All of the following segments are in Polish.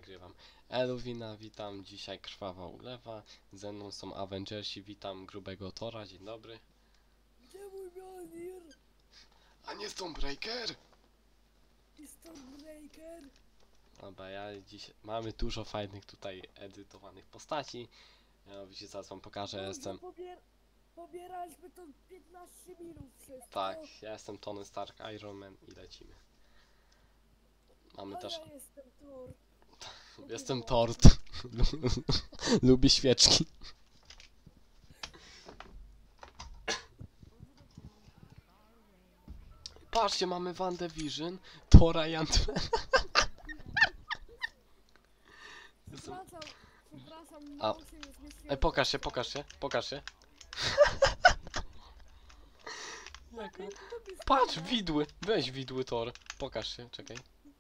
nagrywam. Eluwina, witam, dzisiaj Krwawa Ulewa, ze mną są Avengersi, witam Grubego Tora, dzień dobry. Gdzie mój Mjolnir? A nie Stonebreaker! I Stormbreaker? Dobra, mamy dużo fajnych tutaj edytowanych postaci. Mianowicie zaraz wam pokażę, jestem... Pobieraliśmy to 15 minut wszystko. Tak, ja jestem Tony Stark, Iron Man i lecimy. Mamy A też... ja jestem Thor. Jestem Tort. Lubię świeczki. Patrzcie, mamy WandaVision, Thora i Ant-Man. Przepraszam, A, mało się nie zmieściłem. pokaż się. Patrz, widły, weź widły Thor. Pokaż się, czekaj.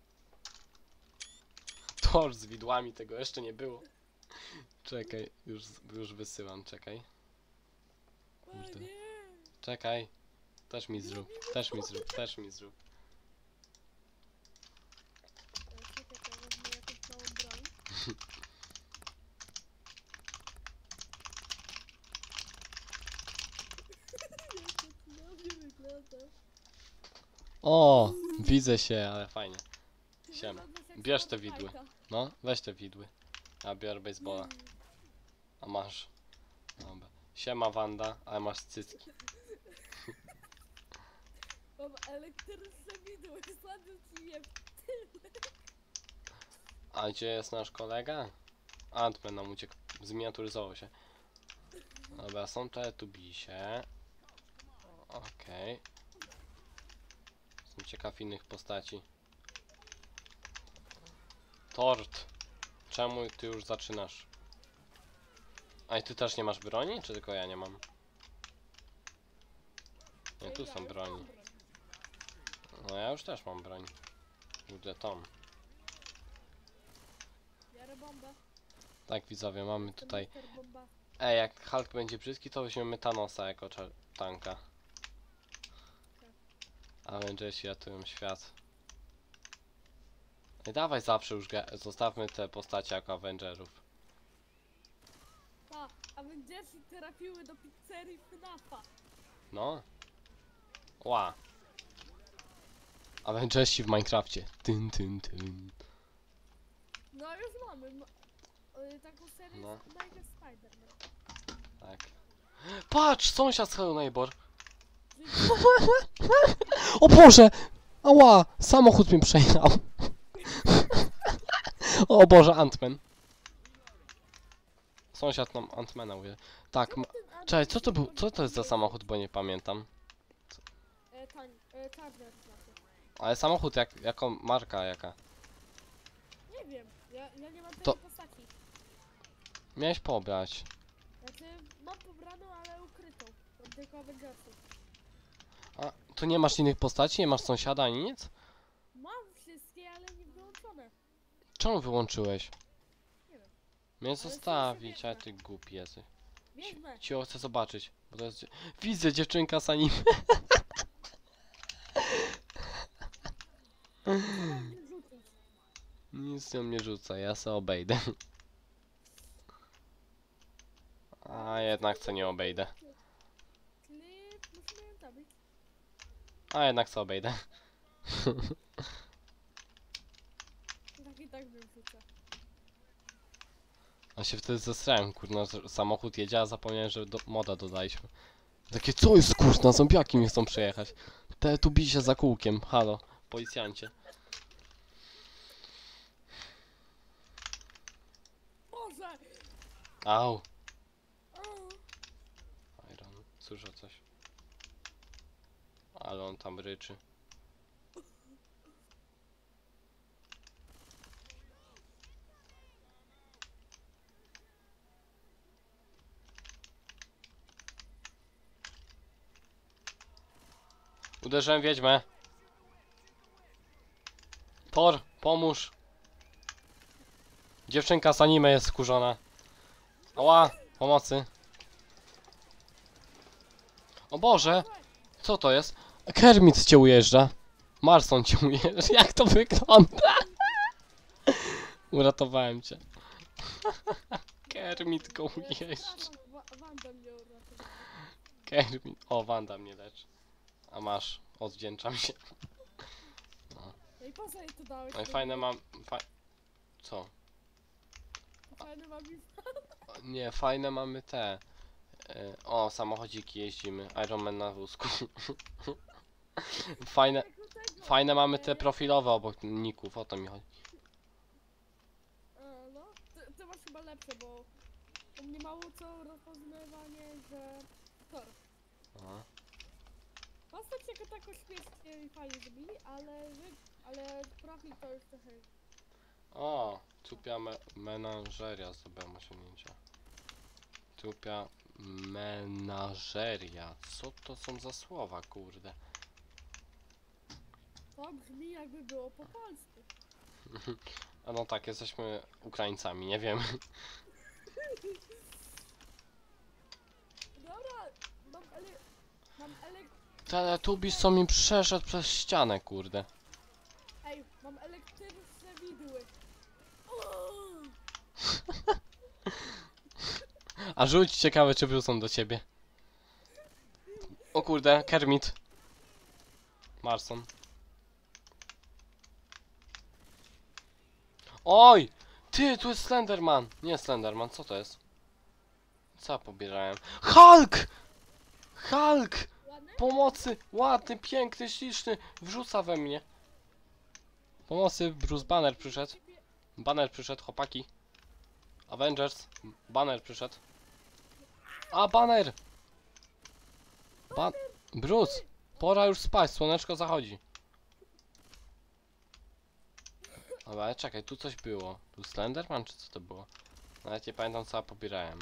Thor z widłami, tego jeszcze nie było. Czekaj, już wysyłam, czekaj. Kurde. Czekaj. Też mi zrób. O, widzę się, ale fajnie. Siema. Bierz te widły. No, weź te widły. Ja biorę baseballa. A masz. Dobra. Siema Wanda, ale masz cycki. Mam elektryczne widły, sładę ci je. A gdzie jest nasz kolega? Ant-Man nam uciekł. Zminiaturyzował się. Dobra, są Teletubisie. Okej. Jestem ciekaw innych postaci. Tort. Czemu ty już zaczynasz? A i ty też nie masz broni? Czy tylko ja nie mam? Nie, tu są broni. No ja już też mam broń. Kurde, Tom. Biorę bombę. Tak, widzowie, mamy tutaj... Mister Bomba. Ej, jak Hulk będzie brzydki, to weźmiemy Thanosa jako tanka. Avengersi ratują świat. I dawaj zawsze już zostawmy te postacie jako Avengerów. Pa, Avengersi trafiły do pizzerii FNAF-a. No. Ła. Avengersi w Minecrafcie. Tyn. No już mamy. Taką serię No. z Mega Spider-Man. Tak. Patrz, sąsiad z Hello Neighbor. O Boże! Ała! Samochód mnie przejechał. O Boże, Ant-Man. Sąsiad nam Ant-Mana mówi. Tak, czekaj, co to był? Co to jest za samochód, bo nie pamiętam. Charger znaczy. Ale samochód jako marka jaka? Nie wiem, ja nie mam To- tej postaci. Miałeś pobrać. Znaczy, mam pobraną, ale ukrytą. Od tylko Avengersów. A, tu nie masz innych postaci? Nie masz sąsiada ani nic? Mam wszystkie, ale nie wyłączone. Czemu wyłączyłeś? Nie wiem. Mnie sobie zostawić, a wezmę. ty głupi jesteś. Wezmę. Cicho, chcę zobaczyć. Bo to jest... Widzę dziewczynka z anime. Co mam nie rzucić? Nic nią nie rzuca, ja se obejdę. A jednak co nie obejdę. Klip, musimy ją zabić. A jednak co obejdę. Tak i tak bym rzucę. A się wtedy zesrałem, kurna, że samochód jedzie, a zapomniałem, że moda dodaliśmy. Takie, co jest, kurna, zombiaki mnie chcą przejechać. Te tu bij się za kółkiem, halo, policjancie. Boże! Au. O! Iron, słyszę coś. Ale on tam ryczy. Uderzyłem wiedźmę. Thor, pomóż. Dziewczynka z anime jest skurzona. Ała, pomocy. O Boże, co to jest? Kermit cię ujeżdża. Marson cię ujeżdża. Jak to wygląda? Uratowałem cię. Kermit go jeszcze. Przepraszam, Wanda mnie uratowała. Kermit. O, Wanda mnie leczy. A masz, odwdzięczam się. No i po co jej to dałeś? No i fajne mam... Co? Fajne mam i... Nie, fajne mamy te. O, samochodziki jeździmy. Iron Man na wózku. Fajne, fajne mamy te profilowe obok ników, o to mi chodzi. No, ty masz chyba lepsze, bo u mnie mało co rozpoznawanie, że Thor. Aha. Postać jako tako śmiesznie i fajnie zrobili, ale profil to już trochę... O, tupia menażeria zdobyłem osiągnięcia. Tupia menażeria. Co to są za słowa, kurde? To brzmi jakby było po polsku. A no tak, jesteśmy Ukraińcami, nie wiem. Dobra, mam Teletubbies co mi przeszedł przez ścianę, kurde. Ej, mam elektryczne widły. O! A rzuć, ciekawe czy wrócą do ciebie. O kurde, Kermit. Marson. Oj! Ty, tu jest Slenderman! Nie Slenderman, co to jest? Co ja pobierałem? Hulk! Hulk! Ładne? Pomocy! Ładny, piękny, śliczny! Wrzuca we mnie. Pomocy, Bruce Banner przyszedł. Banner przyszedł, chłopaki. Avengers. Banner przyszedł. A, Banner! Bruce! Pora już spać, słoneczko zachodzi. Dobra, ale czekaj, tu coś było. Tu Slenderman, czy co to było? Nawet nie pamiętam co ja pobierałem.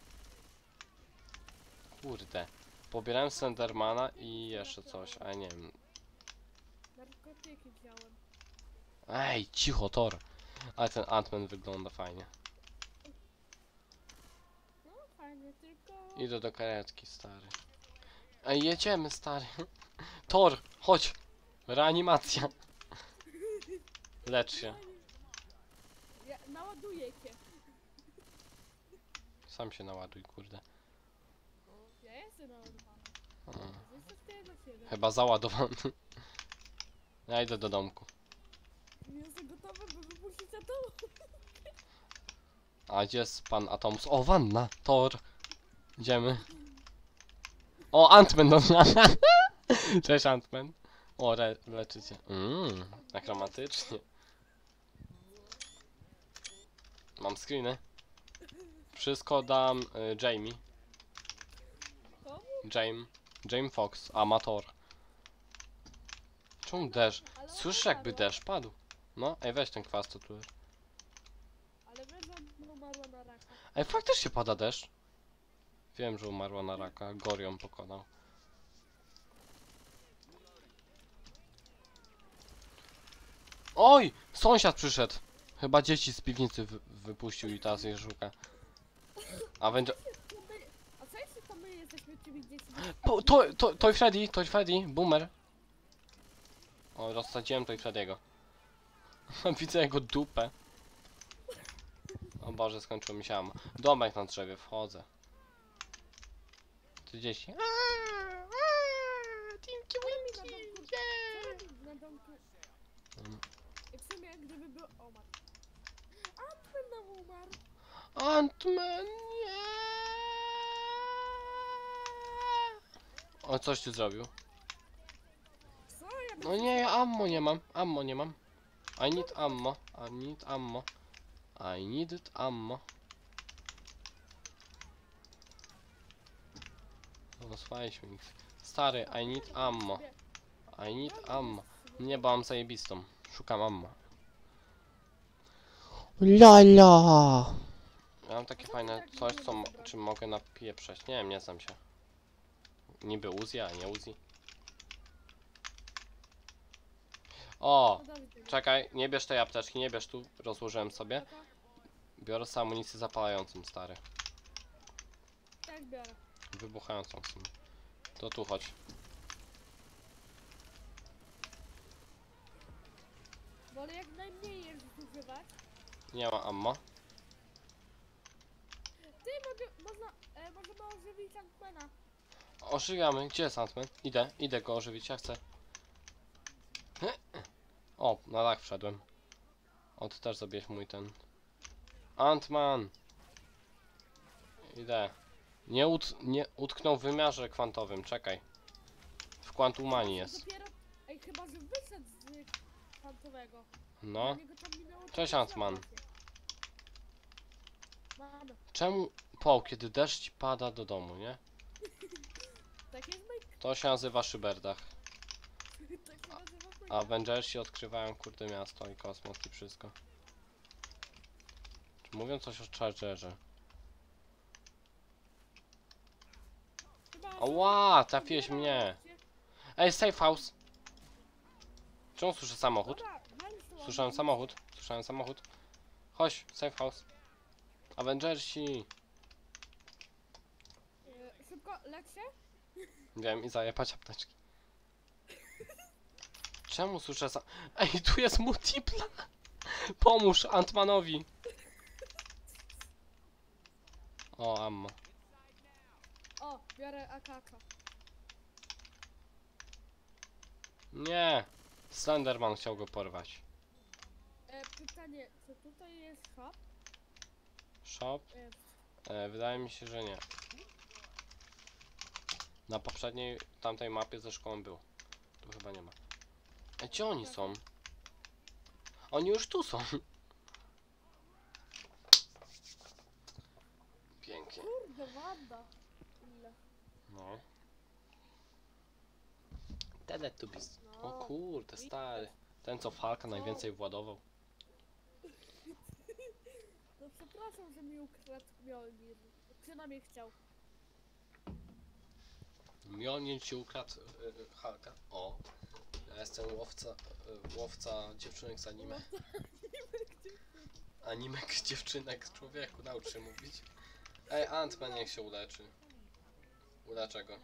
Kurde. Pobierałem Slendermana i jeszcze coś, ale nie wiem. Narkotyki wziąłem. Ej, cicho, Thor. Ale ten Ant-Man wygląda fajnie. No fajnie, tylko... Idę do karetki, stary. Ej, jedziemy, stary. Thor, chodź. Reanimacja. Lecz się. Ja naładuję cię. Sam się naładuj, kurde. Ja jestem naładowany. Mm. Jesteś ty na siebie. Chyba załadowany. Ja idę do domku. Jestem gotowy, by wypuścić atom. A gdzie jest pan Atomus? O, wanna! Thor! Idziemy. O, Ant-Man do mnie! Cześć, Ant-Man. O, leczycie. Jak romantycznie. Mam screeny. Wszystko dam Jamie. Komu? Jamie Fox, amator. Czemu deszcz? Ale Słyszysz ona jakby umarła. deszcz padł. No, ej weź ten kwas co tu jest. Ale wiesz, że umarła na raka. Ej, faktycznie pada deszcz. Wiem, że umarła na raka. Gorion pokonał. Oj! Sąsiad przyszedł. Chyba dzieci z piwnicy wypuścił i teraz je szuka. A będzie... A co jeśli to my jesteśmy tymi dziećmi? Toy Freddy, boomer. O, rozsadziłem Toy Freddy'ego. Widzę jego dupę. O Boże, skończyło mi się ammo. Domek na drzewie, wchodzę. Ty dzieci. Tinky Co robi Winky, Co robi na domku? I w sumie gdyby był omar. Ant-Man nam umarł. Ant-Man, nie. O, coś ty zrobił. Co? Ja No nie, ja ammo nie mam, ammo nie mam. I need ammo, I need ammo. I needed ammo. Rozwaliśmy ich. Stary, I need ammo. I need ammo. Nie, bo mam zajebistą. Szukam ammo. Lala. Ja mam takie fajne coś, czym mogę napieprzeć. Nie wiem, nie znam się. Niby Uzi, a nie Uzi. O! Czekaj, nie bierz tej apteczki, nie bierz tu. Rozłożyłem sobie. Biorę sobie amunicję zapalającą, stary. Tak biorę. Wybuchającą w sumie. To tu chodź. Wolę jak najmniej je używać. Nie ma ammo. Ty, możemy ożywić Antmana. Ożywiamy. Gdzie jest Antman? Idę go ożywić, ja chcę. O, na dach wszedłem. O, ty też zabiłeś mój ten. Antman! Idę. Nie utknął w wymiarze kwantowym, czekaj. W Quantumanii jest. Dopiero... Ej, chyba, że wyszedł z kwantowego. No. Dla niego tam minęło Cześć, 4 Antman. lata. Mamy. Czemu kiedy deszcz pada do domu, nie? Tak jest Mike. To się nazywa Szyberdach. Tak się nazywa Mike. Avengersi odkrywają kurde miasto i kosmos i wszystko. Czy mówią coś o Chargerze? Ała, trafiłeś mnie. Ej, safe house. Czemu słyszę samochód? Dobra, nice one. Słyszałem samochód. Chodź, safe house. Avengersi. Szybko, lecz się. Wiem, i zajebać apteczki. Czemu słyszę Ej, tu jest multipla. Pomóż Antmanowi. O, ammo. O, biorę AKK. Nie. Slenderman chciał go porwać. Pytanie, czy tutaj jest shop? Shop? Wydaje mi się, że nie. Na poprzedniej, tamtej mapie ze szkołą był. Tu chyba nie ma. Gdzie oni są? Oni już tu są. Pięknie. Kurde, Wanda. Ile? No. Teletubbies. O No. kurde, stary. Ten co Falka najwięcej władował. No przepraszam, że mi ukradł Mjolnir. Przynajmniej chciał. Mjolnir ci ukradł Halka. O. Ja jestem łowca dziewczynek z anime. Animek dziewczynek człowieku, naucz się mówić. Ej, Ant-Man niech się uleczy. Uleczę go.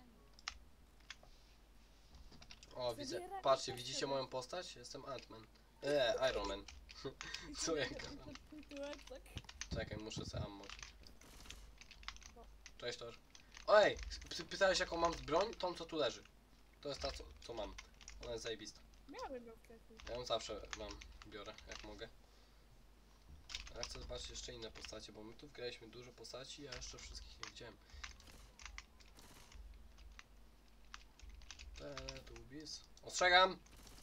O, widzę. Patrzcie, widzicie moją postać? Jestem Ant-Man. Iron Man. Co ja gadam? Tak. Czekaj, muszę sobie ammo. Cześć, Tor. Ej, pytałeś jaką mam broń? Tą co tu leży. To jest ta co mam. Ona jest zajebista. Miałem ją wcześniej. Ja ją zawsze biorę, jak mogę. A ja chcę zobaczyć jeszcze inne postacie, bo my tu wgraliśmy dużo postaci, a jeszcze wszystkich nie widziałem. Teletubbies. Ostrzegam!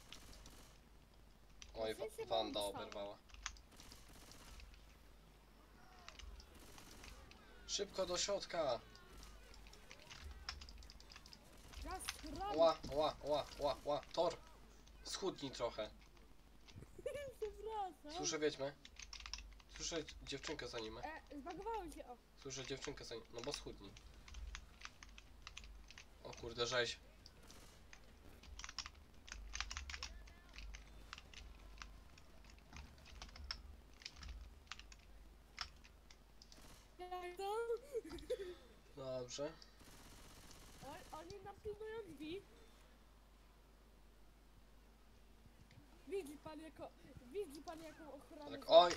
Oj, Wanda oberwała. Szybko do środka! Just run! Ła. Tor! Schudnij trochę. Przepraszam. Słyszę wiedźmę. Słyszę dziewczynkę za nim. Zbagowałem się, o. Słyszę dziewczynkę za nim. No bo schudnij. O kurde, rzeź. Jak to? Dobrze. Oni nam pilnują drzwi. Widzi pan jaką ochronę... Tak, oj.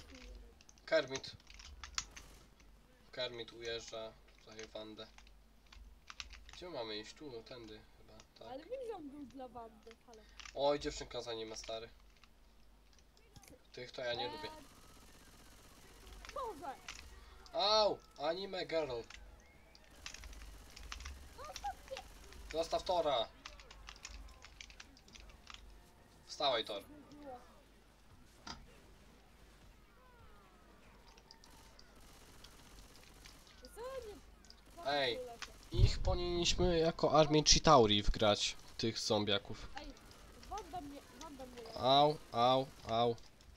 Kermit ujeżdża tutaj Wandę. Gdzie mamy iść? Tu, tędy chyba, tak. Ale milion był dla Wandy, halo. Oj, dziewczynka za nim, stary. Tych to ja nie lubię. Boże! Au! Anime girl. Zostaw Tora. Wstawaj, Tor. Ej. Ich powinniśmy jako armię Chitauri wgrać, tych zombiaków. Ej, Wanda mnie... Au.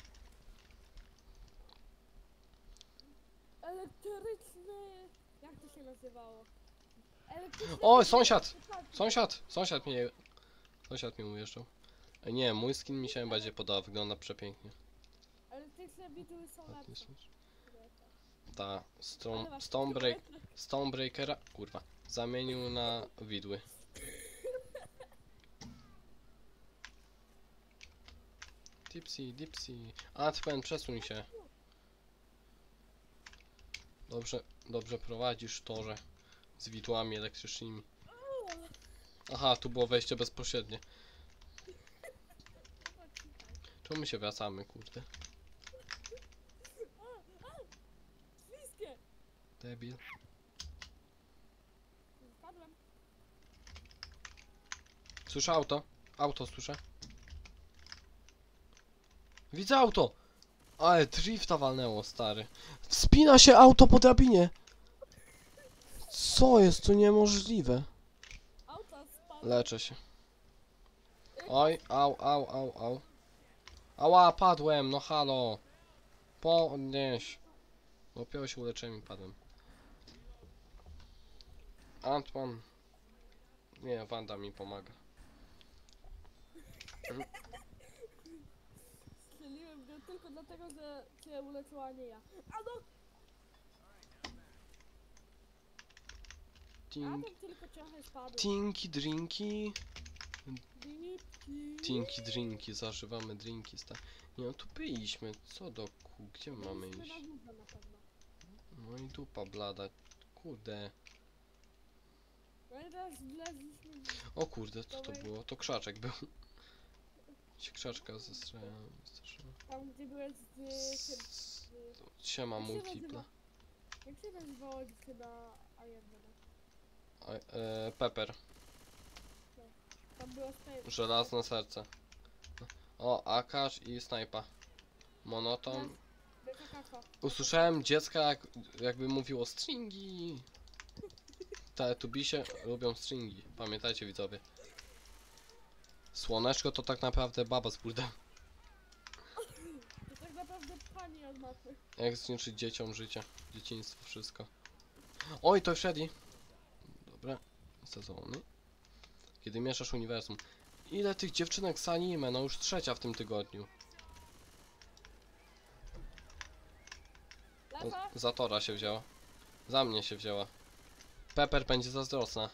Elektryczny... Jak to się nazywało? Elektryczny... O, sąsiad! Sąsiad mnie ujeżdżał. Ej, nie, mój skin mi się bardziej podoba, wygląda przepięknie. Elektryczne widły są lepsze. Ta, Stonebreakera, kurwa, zamienił na widły. Dipsy. Ant-Man, przesuń się. Dobrze prowadzisz torze z widłami elektrycznymi. Aha, tu było wejście bezpośrednie. Czemu my się wracamy, kurde? Śliskie! Debil. Spadłem. Słyszę auto. Auto słyszę. Widzę auto! Ale drifta walnęło, stary. Wspina się auto po drabinie! Co jest? To niemożliwe. Auta spadły. Leczę się. Oj, au. Ała, padłem, no halo. Podnieś. Dopiero się uleczyłem i padłem. Antman. Nie, Wanda mi pomaga. Strzeliłem go tylko dlatego, że cię uleczyła, a nie ja. A no! A Tink, tam tylko trochę spadłem. tinki, drinki. Dipki. Tinki, drinki, zażywamy drinki, stary. Nie, no tu byliśmy. Co do gdzie my mamy Byliśmy iść? na górze na pewno. No i dupa blada. Kurde. No i teraz wleźliśmy O kurde, co to było? To krzaczek był. Się krzaczka zestrzelałem. tam, gdzie byłeś z... Siema Jak się multiple. Jak się nazywało dziewczyna Ironmana? Pepper. Tam było z Żelazne serce. O, Akash i snajpa. Monoton. BKK. Usłyszałem dziecka jakby mówiło stringi. Te tubisie lubią stringi. Pamiętajcie, widzowie. Słoneczko to tak naprawdę baba z burdem. To tak naprawdę pani od matmy. Jak zniszczyć dzieciom życie. Dzieciństwo, wszystko. Oj, to Freddy. Dobra. Sezony. Kiedy mieszasz uniwersum. Ile tych dziewczynek z anime? No już trzecia w tym tygodniu. To Lewa? za Tora się wzięła. Za mnie się wzięła. Pepper będzie zazdrosna.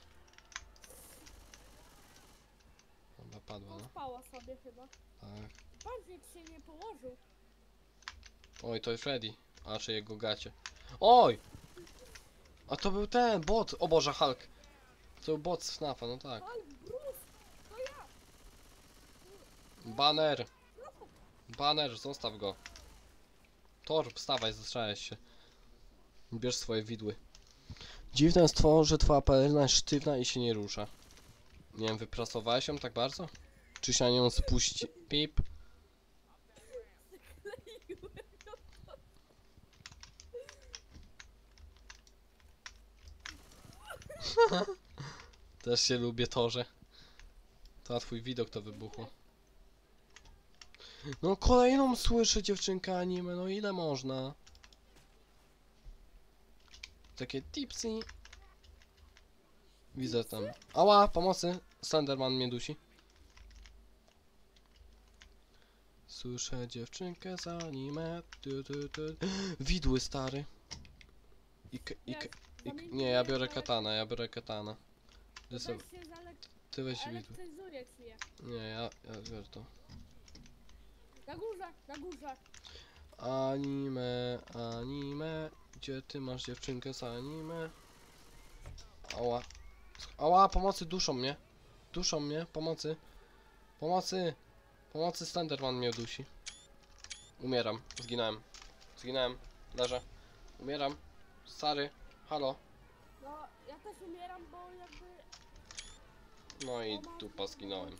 Dobra, padła, no. Spała sobie chyba. Tak. Bardziej się nie położył. Oj, to jest Freddy. A czy jego gacie. Oj! A to był ten bot. O Boże, Hulk. To był bot z FNAFa, no tak. Oj, Bruce! To ja! Banner! Banner, zostaw go. Thor, wstawaj, zastrzelałeś się. Bierz swoje widły. Dziwne jest to, że twoja peleryna jest sztywna i się nie rusza. Nie wiem, wyprasowałeś ją tak bardzo? Czy się na nią spuści? Pip. Też się lubię Torze. To na twój widok to wybuchło. No kolejną słyszę dziewczynkę anime, no ile można? Takie tipsy. Widzę tam. Ała, pomocy! Slenderman mnie dusi. Słyszę dziewczynkę z anime. Widły stary. Nie, ja biorę katana. To Ty, tak się ty weź widły. elektryzuje ci je. Nie, ja biorę to. Na górze. Anime. Gdzie ty masz dziewczynkę z anime? Ała. Ała, pomocy, duszą mnie. Pomocy. Pomocy, Slenderman mnie dusi. Umieram, zginąłem, leżę. Umieram. Stary, halo. No, ja też umieram, bo jakby... No i dupa, zginąłem.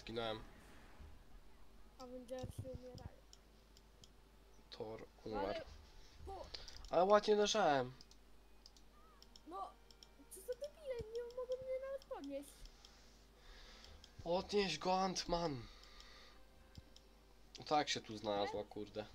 Avengersi umierają. Thor No, umarł. ale... Po... Ale ładnie leżałem. No... Co za debile, nie mogą mnie nawet podnieść. Podnieś go, Ant-Man. Tak się tu znalazła, kurde.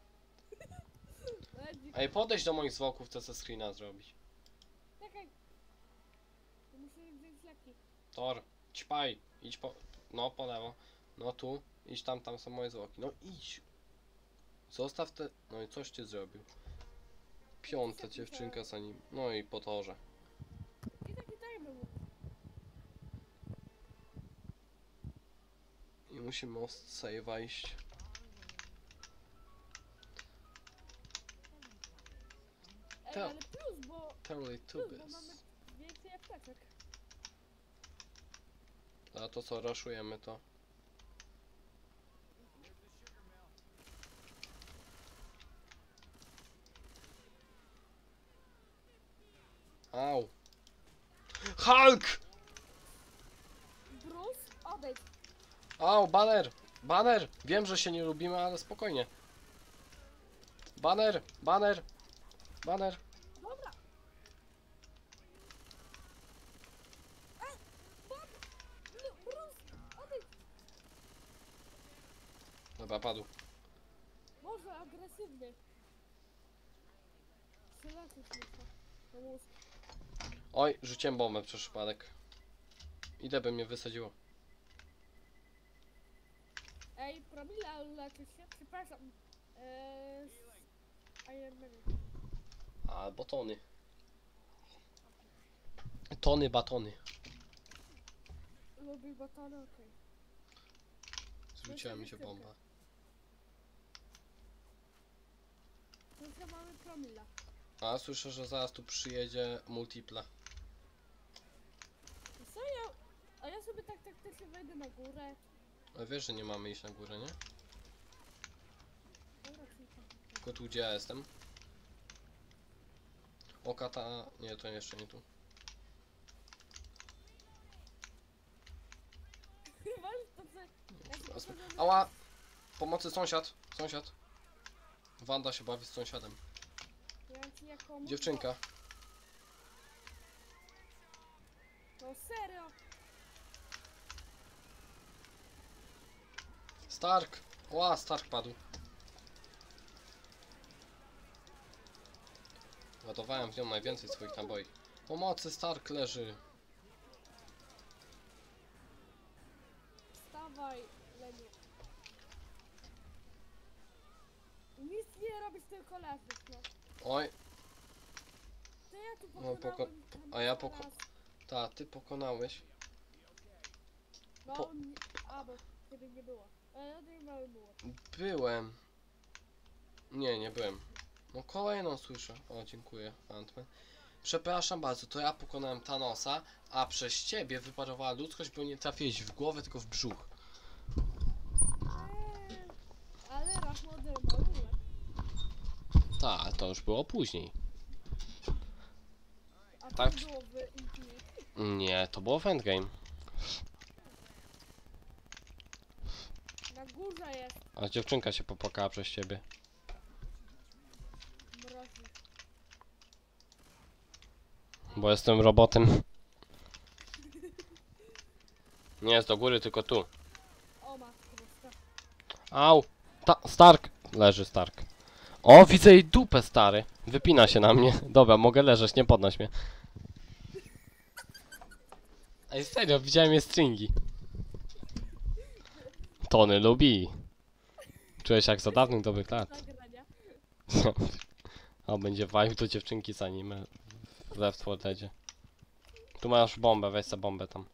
Ej, podejdź do moich zwłoków, chcę sobie screena zrobić. Czekaj. Muszę wziąć leki. Thor, ćpaj, idź po... No, po lewo. No tu, idź tam są moje zwłoki. No idź. Zostaw te... No i coś ty zrobił. Piąta dziewczynka za nim. No i po torze. I taki timer. I musimy most save'a iść. Ale plus, bo... Totally two Plus, bo bits. mamy więcej apteczek. A to co, raszujemy to? Au! Hulk! Bruce, odejdź. Au, Banner! Banner! Wiem, że się nie lubimy, ale spokojnie. Banner! Banner! Banner! Dobra. Bob! No, Bruce, odejdź. Dobra, padł. Może agresywny. Strzelacie śmieszne. To mózg. Oj, rzuciłem bombę przez przypadek. Idę, by mnie wysadziło. Ej, promila leczysz się? Przepraszam. Iron Man. Albo tony. Tony, batony. Lubi batony, okej. Zwróciła mi się bomba. Tylko mamy promila. A słyszę, że zaraz tu przyjedzie multipla. Co ja... A ja sobie tak taktycznie wejdę na górę. Ale wiesz, że nie mamy iść na górę, nie? Dobra, cicho. Tylko tu, gdzie ja jestem. O, kata... Nie, to jeszcze nie tu. Chyba, że to co... Ja się poszedłem na- Ała! Pomocy, sąsiad! Sąsiad! Wanda się bawi z sąsiadem. Ja ci jako... Dziewczynka. No serio? Stark! Ła, Stark padł. Ładowałem w nią najwięcej swoich naboi. Pomocy, Stark leży. Wstawaj, Leniu. Nic nie robisz, tylko leżysz, no. Oj, To ja tu No, pokonałem a ja teraz. ta, ty pokonałeś. No, po- nie... A, bo ciebie nie było. Ale nie mały było. Byłem. Nie, nie byłem. No kolejną słyszę. O, dziękuję, Ant-Man. Przepraszam bardzo, to ja pokonałem Thanosa, a przez ciebie wyparowała ludzkość, bo nie trafiłeś w głowę, tylko w brzuch. Ale raz młody malunek. Tak, to już było później. A Tak. to było w Infinity. Nie, to było w Endgame. Na górze jest A dziewczynka się popłakała przez ciebie. mroźny. Bo jestem robotem. Nie jest do góry, tylko tu. O matko boska. Au! Stark! Leży Stark. O, widzę jej dupę, stary. Wypina się na mnie. Dobra, mogę leżeć, nie podnoś mnie. Ej, serio, widziałem jej stringi. Tony lubi. Czułeś jak za dawnych dobrych lat. Nagrania. O, będzie vibe do dziewczynki z anime w Left 4 Deadzie. Tu masz bombę, weź sobie bombę tam.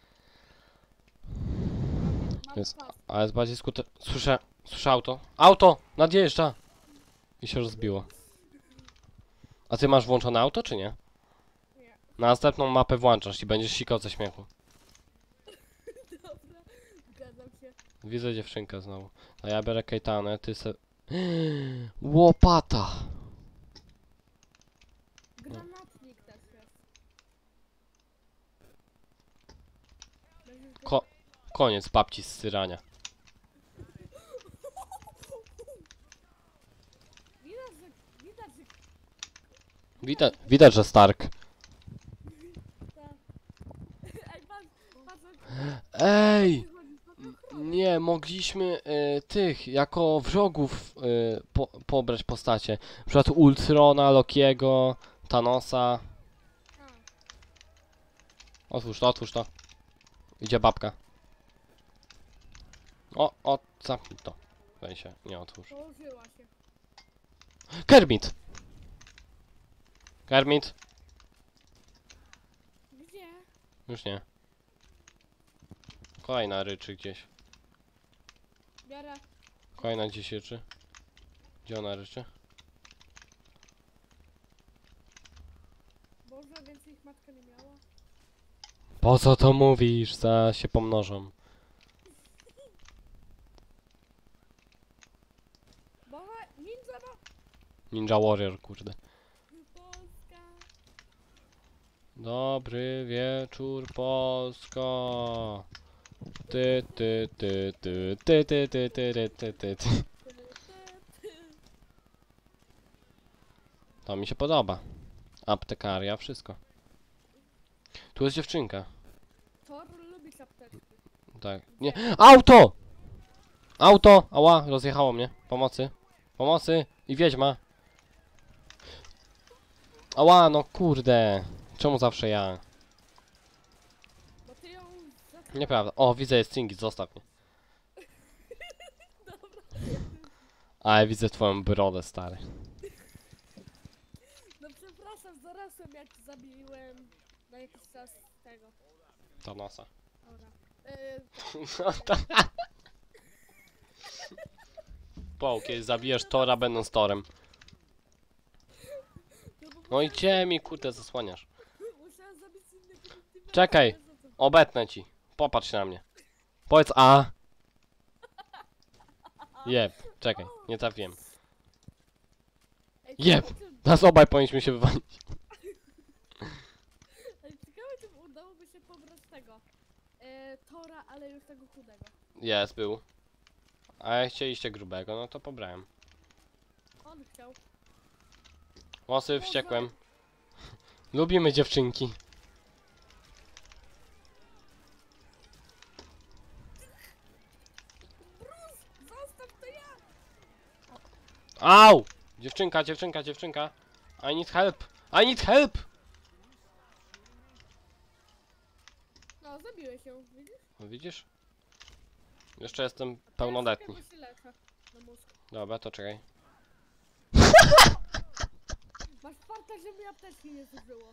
Mam Jest, pas. ale jest bardziej Słyszę auto. Auto! Nadjeżdża! I się rozbiło. A ty masz włączone auto, czy nie? Nie. Na następną mapę włączasz i będziesz sikał ze śmiechu. Dobra. Zgadzam się. Widzę dziewczynkę znowu. A ja biorę Kejtanę, ty se... Łopata! Granatnik też jest. Będziesz go- Koniec babci z syrania. Widać, że Widać, że Stark. ta... Ej, patrz, Ej! wychodzi po to. Nie, mogliśmy tych, jako wrogów pobrać postacie. Na przykład Ultrona, Lokiego, Thanosa. A, Otwórz to, otwórz to. Idzie babka. Zamknij to. Weź się, nie otwórz. położyła się. Kermit! Kermit! Gdzie? Już nie. Kolejna ryczy gdzieś. Biorę. Kolejna gdzieś ryczy. Gdzie ona ryczy? Boże, więcej ich matka nie miała. Po co to mówisz? Za się pomnożą. Boże, ninja no! Ninja Warrior, kurde. Polska! Dobry wieczór, Polsko. Ty, ty, ty, ty, ty, ty, ty, ty, ty, ty, ty, ty. Ty, ty. To mi się podoba. Aptekaria, wszystko. Tu jest dziewczynka. Thor lubi apteczki. Tak. Nie. Auto! Auto! Ała, rozjechało mnie. Pomocy. Pomocy. I wiedźma. Ała, no kurde. Czemu zawsze ja? Bo ty ją Nieprawda. O, widzę, jest Cingis, zostaw mnie. Dobra. A ja widzę twoją brodę, stary. No przepraszam, zarasłem jak zabiłem na jakiś czas tego. To nosa. Dobra. No to... Po, kiedy zabijesz Tora, będąc Torem. No bo No i gdzie mi, kurde, zasłaniasz? musiałem zabić innego multiversa, Czekaj. wiesz o co? Obetnę ci. Popatrz na mnie. Powiedz A. Jeb. Czekaj, nie trafiłem. Ej, Jeb. ciekawe, czy- Nas obaj powinniśmy się wywalić. Ej, ciekawe, czy udałoby się pobrać tego. Tora, ale już tego chudego. Jest, był. A jak chcieliście grubego, no to pobrałem. On chciał. Włosy wściekłem. Lubimy dziewczynki. Zostaw to ja! Au! Dziewczynka, dziewczynka, dziewczynka. I need help. I need help! No, zabiłeś ją, widzisz? No, widzisz? Jeszcze jestem pełnoletni. Ja się leczę na mózg. Dobra, to czekaj. Masz farta, że mi apteczki nie zużyło.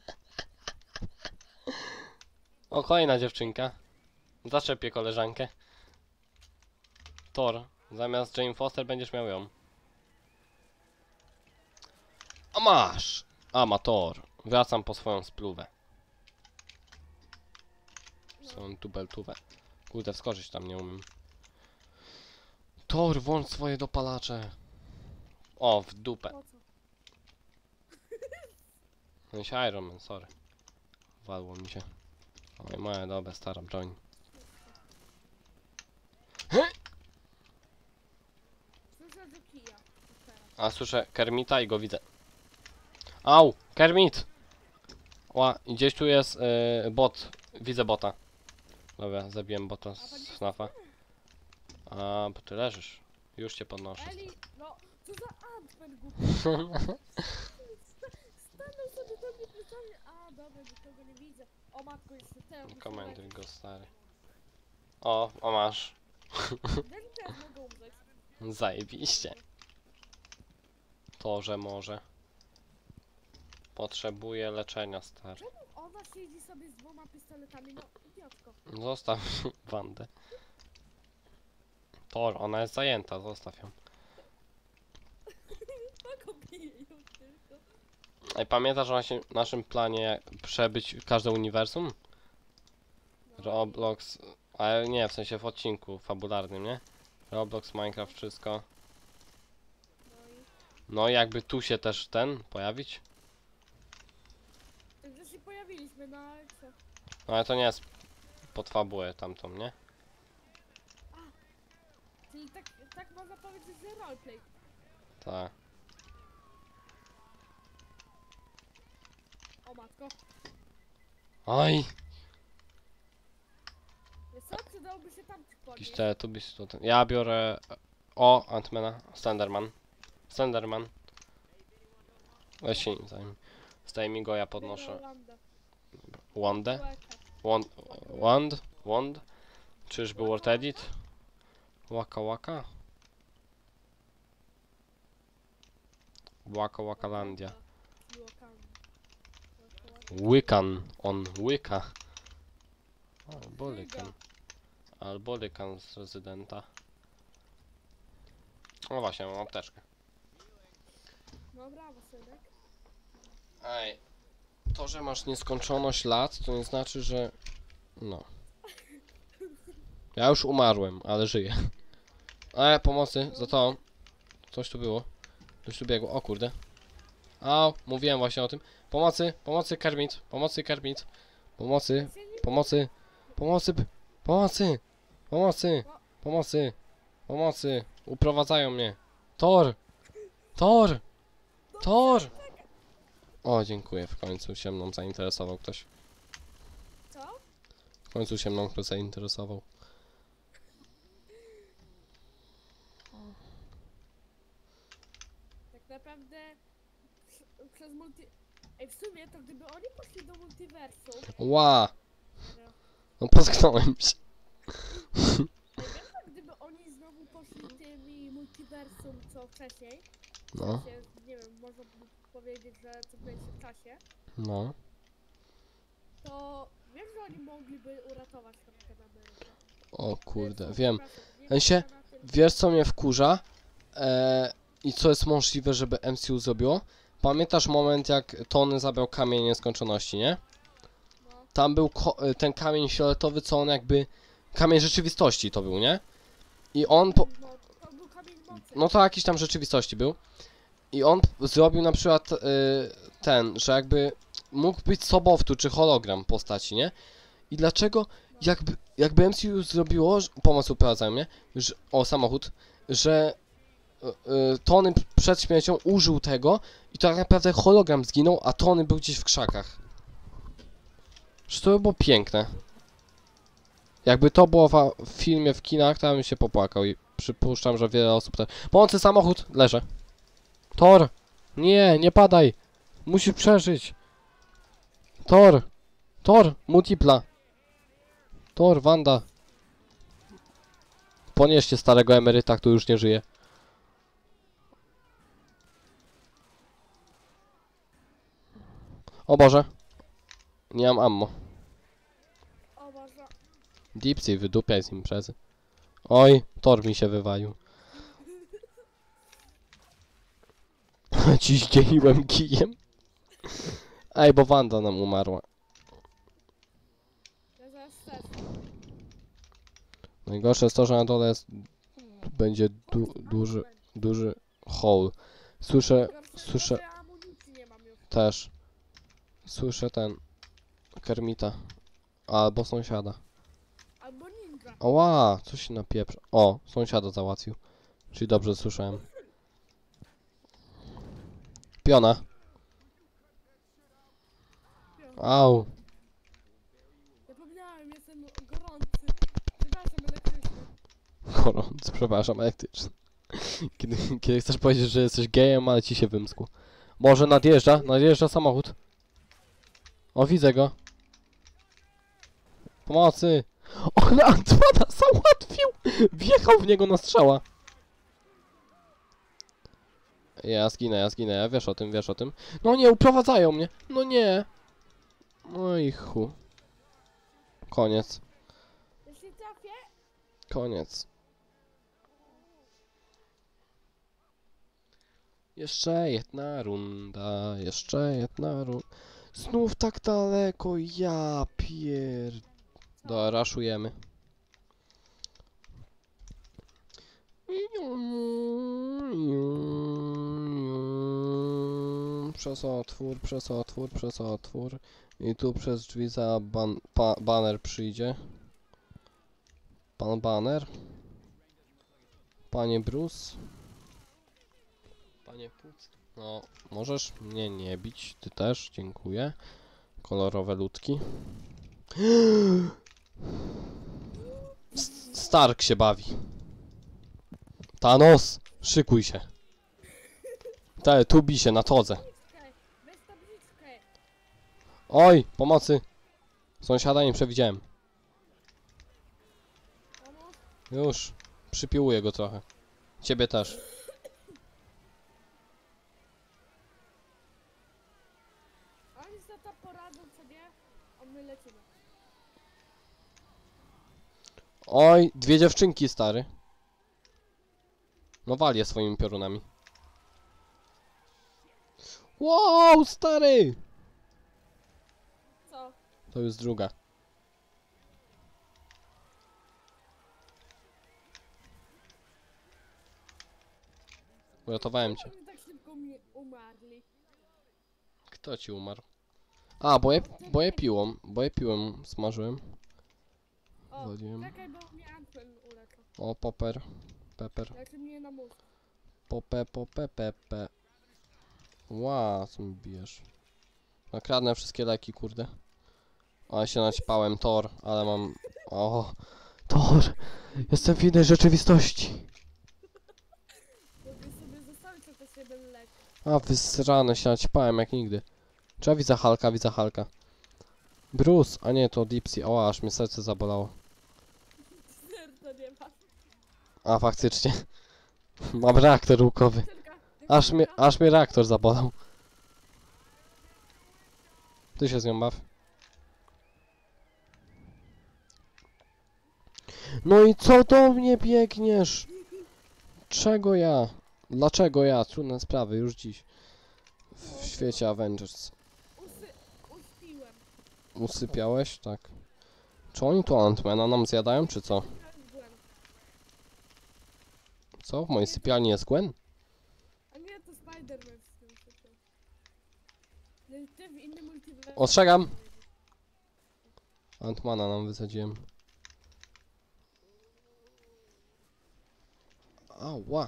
O, kolejna dziewczynka. Zaczepię koleżankę. Thor. Zamiast Jane Foster będziesz miał ją. A masz! Amator. Wracam po swoją spluwę. Swoją tubeltuwę. Kurde, wskoczyć tam nie umiem. Thor, włącz swoje dopalacze. O, w dupę. Po co? No i się Iron Man, sorry. Walło mi się. Oj, moja dobra, stara broń. Słyszę, że kija. Teraz. A słyszę Kermita i go widzę. Au! Kermit! Ła, i gdzieś tu jest bot. Widzę bota. Dobra, zabiłem bota z FNAFa. A, bo ty leżysz. Już cię podnoszę. Eli, no, co za Ant-Man głupi. Stanął sobie do mnie plecami. A, dobra, nikogo nie widzę. O matko, jeszcze teraz muszę Komentuj go, stary. O, masz. leczyć. Teraz mogę umrzeć. Zajebiście. To, że może. Potrzebuję leczenia, stary. Czemu ona siedzi sobie z dwoma pistoletami? No, idiotko. Zostaw Wandę. Tor, ona jest zajęta, zostaw ją. Kogo bije ją tylko? Ej, pamiętasz o naszym planie przebyć każde uniwersum? No, Roblox, ale nie, w sensie w odcinku fabularnym, nie? Roblox, Minecraft, wszystko. no i... No i jakby tu się też ten pojawić. Także się pojawiliśmy, no ale co? No ale to nie jest pod fabułę tamtą, nie? Czyli tak można powiedzieć, że roleplay. Tak. O matko. Oj! Wiesz co? Przydałoby się tam Jakiś podnieść. teletubbies tu ten. Ja biorę... O, Antmana. Slenderman. Slenderman. Weź się nim zajmij. Zdejmij go, ja podnoszę. Holanda. Wandę? Łeka. Wand? Czyżby Word Edit? Waka Waka? Waka Wakalandia. Łokami. Wiccan on Wicca. Albo Lycan. Albo Lycan z rezydenta. No właśnie, mam apteczkę. No brawo, synek. Ej. To, że masz nieskończoność lat, to nie znaczy, że... No. Ja już umarłem, ale żyję. Pomocy, za to. Coś tu było. Coś tu biegło, o kurde. Au, mówiłem właśnie o tym. Pomocy, pomocy, karmit, pomocy, karmit. Pomocy, pomocy, pomocy, pomocy, pomocy, pomocy, pomocy. Uprowadzają mnie. Tor! Tor! Tor! O, dziękuję, w końcu się mną zainteresował ktoś. Co? W końcu się mną ktoś zainteresował. Tak naprawdę przez Ej, w sumie to gdyby oni poszli do multiversum... Ła! No. No potknąłem się. Ej, wiesz, że gdyby oni znowu poszli tymi multiversum co wcześniej, No, nie wiem, można by powiedzieć, że co będzie w czasie, no. to wiesz, że oni mogliby uratować Kapitan Amerykę. O kurde, Co, wiem. przepraszam, nie W sensie, Kapitana, tylko- wiesz co mnie wkurza? I co jest możliwe, żeby MCU zrobiło? Pamiętasz moment, jak Tony zabrał kamień nieskończoności, nie? No, Tam był ten kamień fioletowy, co on jakby... Kamień rzeczywistości to był, nie? I on no, to był kamień mocy. No to jakiś tam rzeczywistości był. I on zrobił na przykład ten, że jakby mógł być sobowtór czy hologram postaci, nie? I dlaczego jakby MCU zrobiło, pomoc uprowadzają, nie? Że, o, samochód, że Tony przed śmiercią użył tego i to tak naprawdę hologram zginął, a Tony był gdzieś w krzakach. Że to by było piękne. Jakby to było w filmie w kinach, to ja bym się popłakał i przypuszczam, że wiele osób też. Pomocy, samochód! Leżę. Thor! Nie, nie padaj! Musisz przeżyć! Thor! Thor! Multipla! Thor, Wanda! Ponieście starego emeryta, który już nie żyje. O Boże! Nie mam ammo. O Boże. Dipsy, wydupiaj z imprezy. Oj, Thor mi się wywalił. Ci zdzieliłem kijem. Ej, bo Wanda nam umarła. Ja zaraz też. Najgorsze jest to, że na dole jest... Będzie duży hole. Słyszę Najgorsze, że ja amunicji nie mam już. też. Słyszę ten... Kermita. Albo sąsiada. Albo ninja. Oła, coś się napieprza. O, sąsiada załatwił. Czyli dobrze słyszałem. Piona. Au. Zapomniałem, jestem gorący. Przepraszam, elektryczny. Gorący, przepraszam, elektryczny. Kiedy chcesz powiedzieć, że jesteś gejem, ale ci się wymskło. Może nadjeżdża samochód. O, widzę go. Pomocy! On Antwana załatwił! Wjechał w niego na strzała. Ja zginę, wiesz o tym. No nie, uprowadzają mnie. No nie. No i chu. Koniec. Jeśli trafię, Koniec. Jeszcze jedna runda, Znów tak daleko, ja pier... Dobra, raszujemy. Przez otwór. I tu przez drzwi za baner przyjdzie. Pan Banner. Panie Bruce. Panie Puc. No, możesz mnie nie bić, ty też, dziękuję. Kolorowe ludki. Stark się bawi. Thanos, szykuj się. Tu bij się na todze. tabliczkę. Weź tabliczkę. Oj, pomocy. Sąsiada nie przewidziałem. Pomóż. Już, przypiłuję go trochę. Ciebie też. Oni za to poradzą sobie, a my lecimy. Oj, dwie dziewczynki, stary. No wal je swoimi piorunami. Wow, stary! To już druga. Uratowałem cię. Oni tak szybko mi umarli. Kto ci umarł? A, bo je piłem, smażyłem. O, Woliłem. czekaj, bo mnie Antwen uleczył. O, pepper. Leczy mnie na mózg. Pepe. Ła, co mi bijesz? Nakradnę wszystkie leki, kurde. Ale się naćpałem, Thor, ale mam... O, Thor! Jestem w innej rzeczywistości. Mogę sobie zostawić chociaż jeden lek. A, wysrane się naćpałem jak nigdy. Czy ja widzę Hulka? Bruce, a nie, to Dipsy. O, aż mnie serce zabolało. Serca nie ma. A, faktycznie. Mam reaktor łukowy. Tylko, Aż mnie reaktor zabolał. Ty się z nią baw. No i co do mnie biegniesz? Czego ja? Dlaczego ja? Trudne sprawy już dziś. W świecie Avengers. Uspiłem. Usypiałeś? Tak. Czy oni tu Ant-Mana nam zjadają, czy co? Byłem. Co? W mojej sypialni jest Gwen? A nie, to Spider-Man w tym sypiał. Ty w innym multiversum. Ostrzegam! Ant-Mana nam wysadziłem. Ała.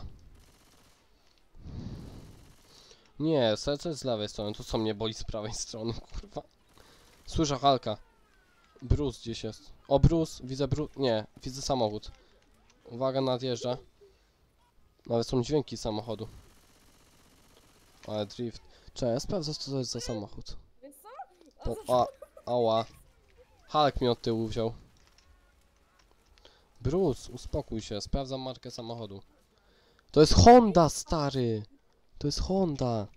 Nie, serce jest z lewej strony, to co mnie boli z prawej strony, kurwa. Słyszę Hulka. Bruce gdzieś jest. O, Bruce, widzę nie, widzę samochód. Uwaga, nadjeżdża. Nawet są dźwięki samochodu. Ale drift. Cześć, sprawdzę co to jest za samochód. Wiesz co? Ała. Hulk mnie od tyłu wziął. Bruce, uspokój się, sprawdzam markę samochodu. To jest Honda, stary! To jest Honda.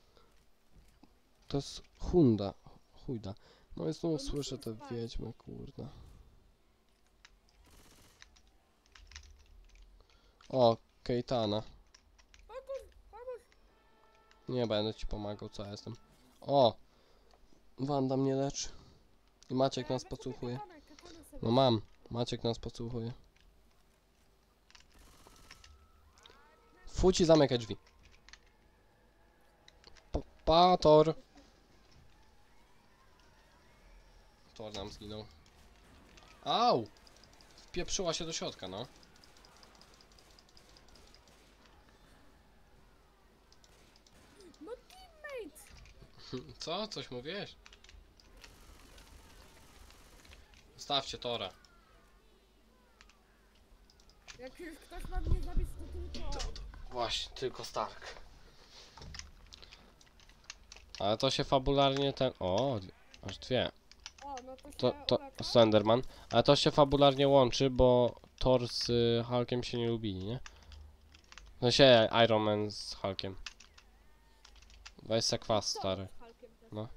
To jest Honda. Chujda. No i znów słyszę te wiedźmy, kurde. O, Keitana. Pomóż. Nie będę ci pomagał, co ja jestem. O! Wanda mnie leczy. I Maciek nas podsłuchuje. No mam. Maciek nas podsłuchuje. Fuci, zamykaj drzwi. Tor. Tor nam zginął. Au! Wpieprzyła się do środka, no. No teammate! Co? Coś mówiłeś? Zostawcie Tora. Jak już ktoś ma mnie zabić, to tylko... Właśnie, tylko Stark. Ale to się fabularnie ten... O, aż dwie. O, no to się To uleczy. Slenderman. Ale to się fabularnie łączy, bo Thor z Hulkiem się nie lubili, nie? No się Iron Man z Hulkiem. Weź se kwas, Co stary. z Hulkiem też? No.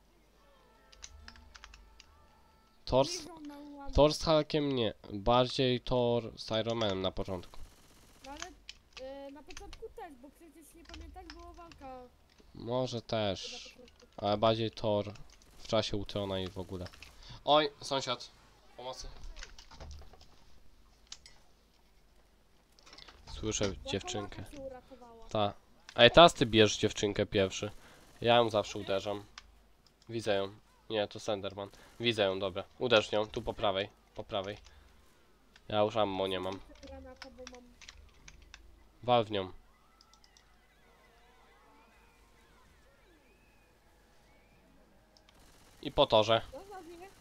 Thor z, Liżą na łamę. Thor z Hulkiem nie. Bardziej Thor z Iron Manem na początku. No ale na początku też, bo przecież nie pamiętasz, była walka Może na też. początku. Ale bardziej Thor w czasie Ultrona i w ogóle. Oj, sąsiad. Pomocy. Słyszę Bo dziewczynkę. Polaka się uratowała. Ta. Ej, teraz ty bierz dziewczynkę pierwszy. Ja ją zawsze uderzam. Widzę ją. Nie, to Slenderman. Widzę ją, dobra. Uderz nią, tu po prawej. Po prawej. Ja już ammo nie mam. Granata, bo mam... Wal w nią. I po torze. No zabiję.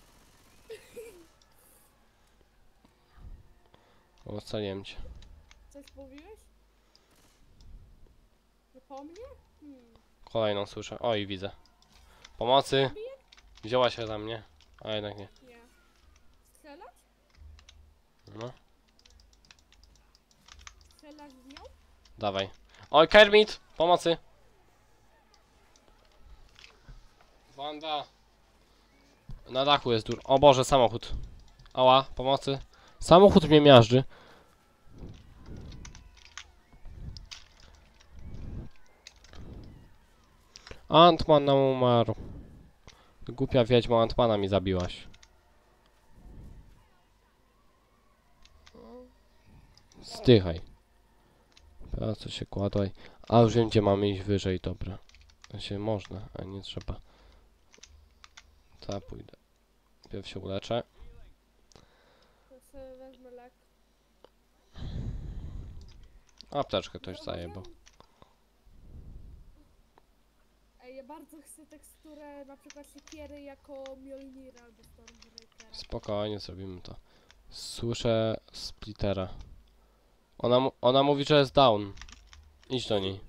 Ocaliłem cię. Coś mówiłeś? Nie po mnie? Kolejną słyszę. Oj, widzę. Pomocy! Zabiję? Wzięła się za mnie. A jednak nie. Nie. Strzelać? No, Strzelasz w nią? dawaj. Oj, Kermit! Pomocy! Wanda! Na dachu jest dur. O Boże, samochód. Ała, pomocy. Samochód mnie miażdży. Ant-Man nam umarł. Głupia wiedźma Antmana mi zabiłaś. Zdychaj. Teraz co się kładaj. A już wiem, gdzie mamy iść wyżej, dobra. Znaczy można, a nie trzeba. Ta pójdę. Pierw się uleczę. To sobie wezmę lek. Apteczkę ktoś zajebał. Ej, ja bardzo chcę teksturę na przykład siekiery jako Mjolnira albo Stormbreakera. Spokojnie, zrobimy to. Słyszę splittera. Ona mówi, że jest down. Idź do niej.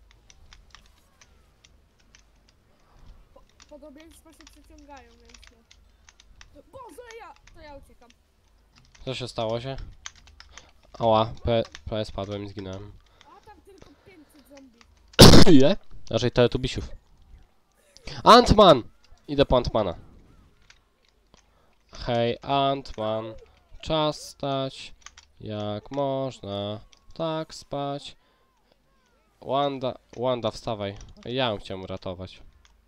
Podobieństwa się przeciągają, więc no. Boże, to ja uciekam. Co się stało się? Ała, prawie spadłem i zginąłem. A tam tylko 500 zombie. Ile? Raczej teletubisiów. Ant-Man! Idę po Ant-Mana. Hej, Ant-Man. Czas stać. Jak można tak spać? Wanda, wstawaj. Ja ją chciałem uratować.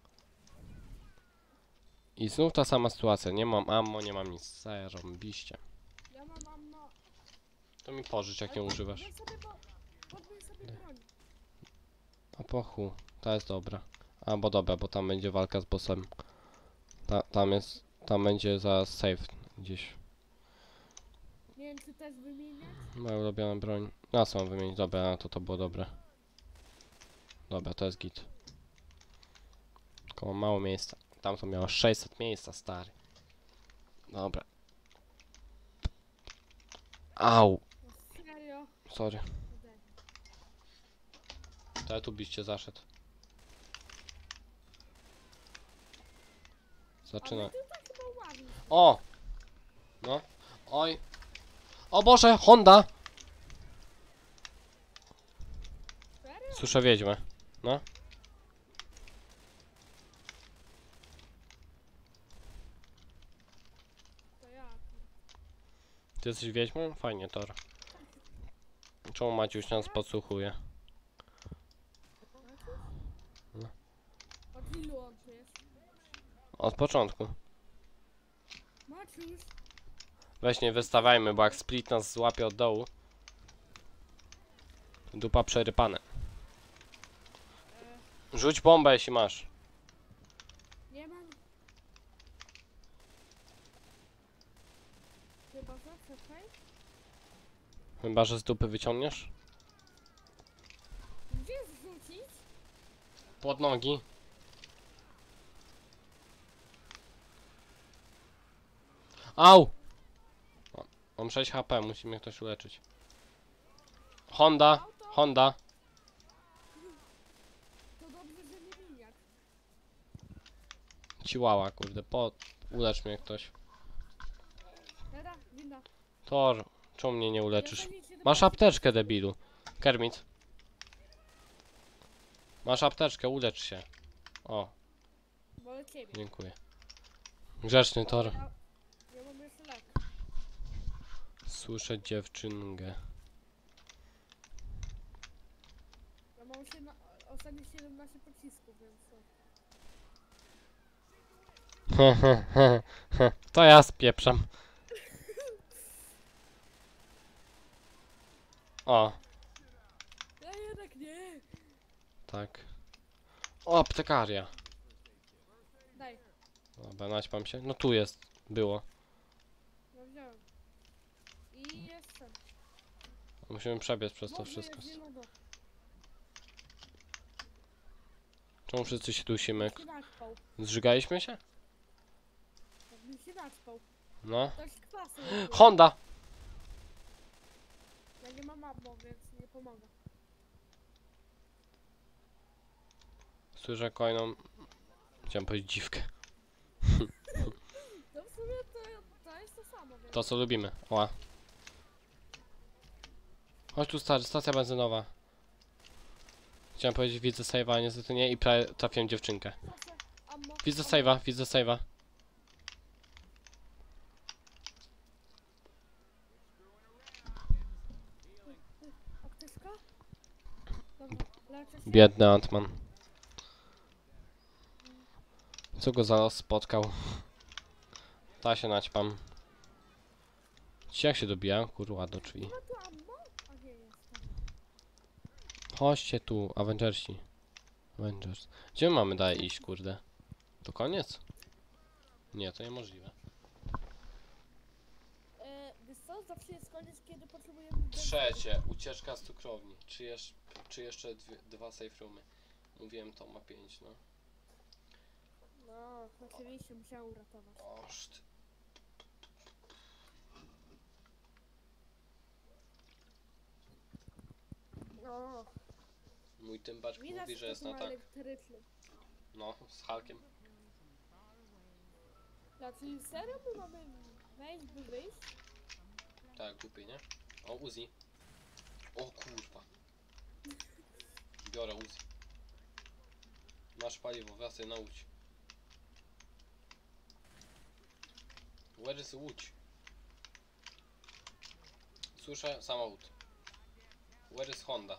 I znów ta sama sytuacja. Nie mam ammo, nie mam nic. Zarąbiście. Ja mam ammo. To mi pożycz, jak nie używasz. Podbij sobie broń. A po chuj. Ta jest dobra. A, bo dobra, bo tam będzie walka z bossem. Tam będzie zaraz save gdzieś. Nie wiem, czy też wymieniać? Moja ulubiona broń. Na co mam wymienić? Dobra, to było dobre. Dobra, to jest git. Tylko mam mało miejsca. Tam to miało 600 miejsca, stary. Dobra. Au! No serio? Sorry. Ode. To ja tu byście zaszedł. Zaczyna. Ale ty tak chyba ładnie. O! No. Oj. O Boże, Honda! Serio? Słyszę wiedźmę. No. To ja. Ty jesteś wiedźmą? Fajnie, Tor. Czemu Maciuś nas podsłuchuje? No. Od ilu on tu jest? Od początku. Maciuś. Weź nie wystawiajmy, bo jak split nas złapie od dołu. Dupa przerypane. Rzuć bombę, jeśli masz. Nie mam. Chyba, że czekaj. Chyba, że z dupy wyciągniesz. Gdzie zrzucić? Pod nogi. Au! O, mam 6 HP, musi mnie ktoś uleczyć. Honda! Honda! To dobrze, że nie miniak. Ciłała, kurde, ulecz mnie ktoś. Dobra, winda. Tor, czemu mnie nie uleczysz? Ja zajmie się Masz apteczkę, debilu. Kermit. Masz apteczkę, ulecz się. O, Wolę ciebie. dziękuję. Grzeczny Tor. Ja mam jeszcze lek. Słyszę dziewczynkę. Ja mam ostatnio 17 pocisków, więc co? To ja spieprzam. O, Ja jednak nie. tak. O, aptekaria. Daj, Dobra, naćpam się. No tu jest. Było. ja wziąłem. I jestem. Musimy przebiec przez to Boże, wszystko. jest zielono. Czemu wszyscy się dusimy? Się naćpał. Zżygaliśmy się? Jakbym się naćpał. No. Ktoś kwasu. Honda! Ja nie mam ammo, więc nie pomogę. Słyszę kolejną... Chciałem powiedzieć dziwkę. No w sumie to jest to samo, więc... To co lubimy. Oła. Chodź tu stary, stacja benzynowa. Chciałem powiedzieć widzę save'a, ale niestety nie i prawie trafiłem dziewczynkę. Proszę, ammo. Widzę ammo. save'a, widzę save'a. Apteczka? Dobra, leczę się. Biedny Antman. Co go zaraz spotkał? Ta się naćpam. Jak się dobija? Kurwa, do drzwi. Nie ma tu ammo? A nie, jest tam. Chodźcie tu, Avengersi. Avengers. Gdzie my mamy dalej iść, kurde? To koniec? Nie, to niemożliwe. Wiesz co? Zawsze jest koniec, kiedy potrzebujemy... Trzecie, ucieczka z cukrowni. Czy jeszcze dwa safe roomy? Mówiłem, to ma 5, no. No, oczywiście musiałem uratować. Oszt. No, Mój tymbarz widać, mówi, że jest na tak. elektryczny. No, z Hulkiem. Czyli serio my mamy wejść, by wyjść? Tak, głupie, nie? O, Uzi. O kurwa. Biorę Uzi. Masz paliwo, wracaj na Łódź. Where is Łódź? Słyszę samochód. Where is Honda?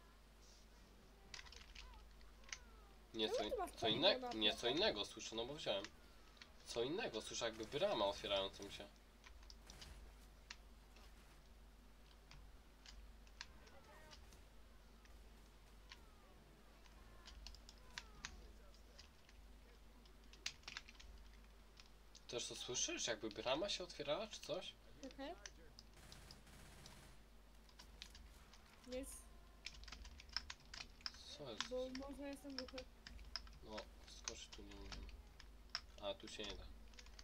Nie, co innego? Nie, co innego słyszę, no bo wziąłem. Co innego słyszę, jakby brama otwierającą się. Też to słyszysz? Jakby brama się otwierała, czy coś? Okej. Jest, Co jest? bo może jestem głuchy. No, skoczyć tu nie umiem. A, tu się nie da.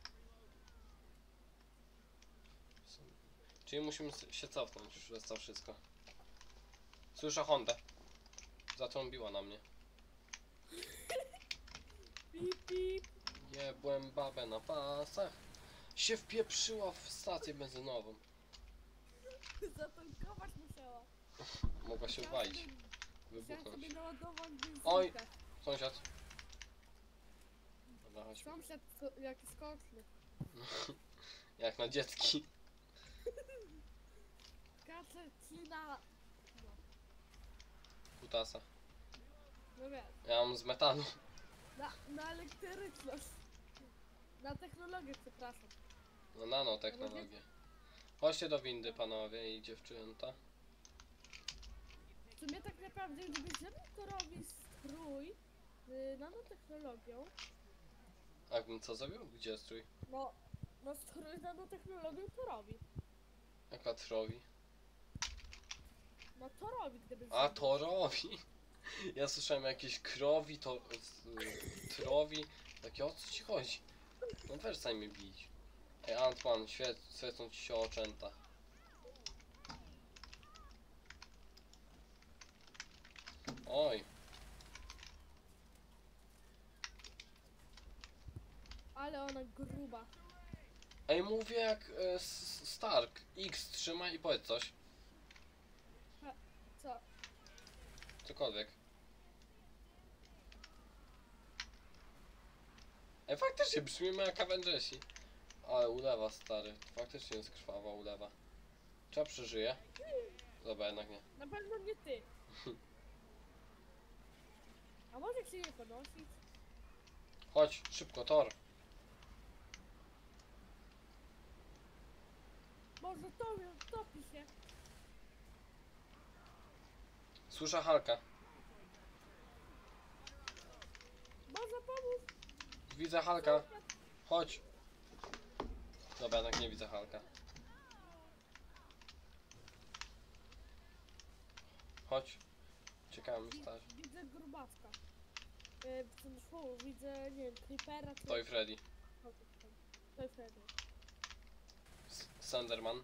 Czyli musimy się cofnąć, już jest to wszystko. Słyszę Hondę. Zatrąbiła na mnie. Pip, pip. Jebłem babę na pasach. Się wpieprzyła w stację benzynową. Zatankować musiała. Mogła się Chciała walić. sobie- Chciałem Wybuchnąć. sobie naładować benzynkę. Oj. Sąsiad. Dobra, chodź. Sąsiad jaki skoczny. Jak na dziecki. Kacze ci na... No, Kutasa. no wiesz. Ja mam z metanu. Na elektryczność. Na technologię, przepraszam. No nanotechnologię. Chodźcie do windy, panowie i dziewczęta. W sumie tak naprawdę, gdyby zementorowi strój z nanotechnologią, A jakbym co zrobił? Gdzie strój? no strój z nanotechnologią to robi. Jaka trowi? No to robi, gdyby A zrobił. to robi. Ja słyszałem jakieś krowi, to trowi. Takie, o co ci chodzi? No wersaj mnie bić. Ej, Antman, świecą ci się oczęta. Oj, Ale ona gruba. ej, mówię jak Stark. X trzymaj i powiedz coś. Co? Cokolwiek. Ej, faktycznie brzmimy jak Avengersi. Ale ulewa, stary. Faktycznie jest krwawa ulewa. Czy ja przeżyję? Dobra, jednak nie. Na pewno nie ty. A może się nie podnosić? Chodź, szybko, tor. Może to topi się. Słyszę Halka. Może pomóc. Widzę Halka. Chodź. Dobra, jednak nie widzę Halka. Chodź. Czekamy, stać. Widzę grubacka. W tym szło, widzę, nie wiem, creepera czy... Toy Freddy. To jest Freddy. Sanderman.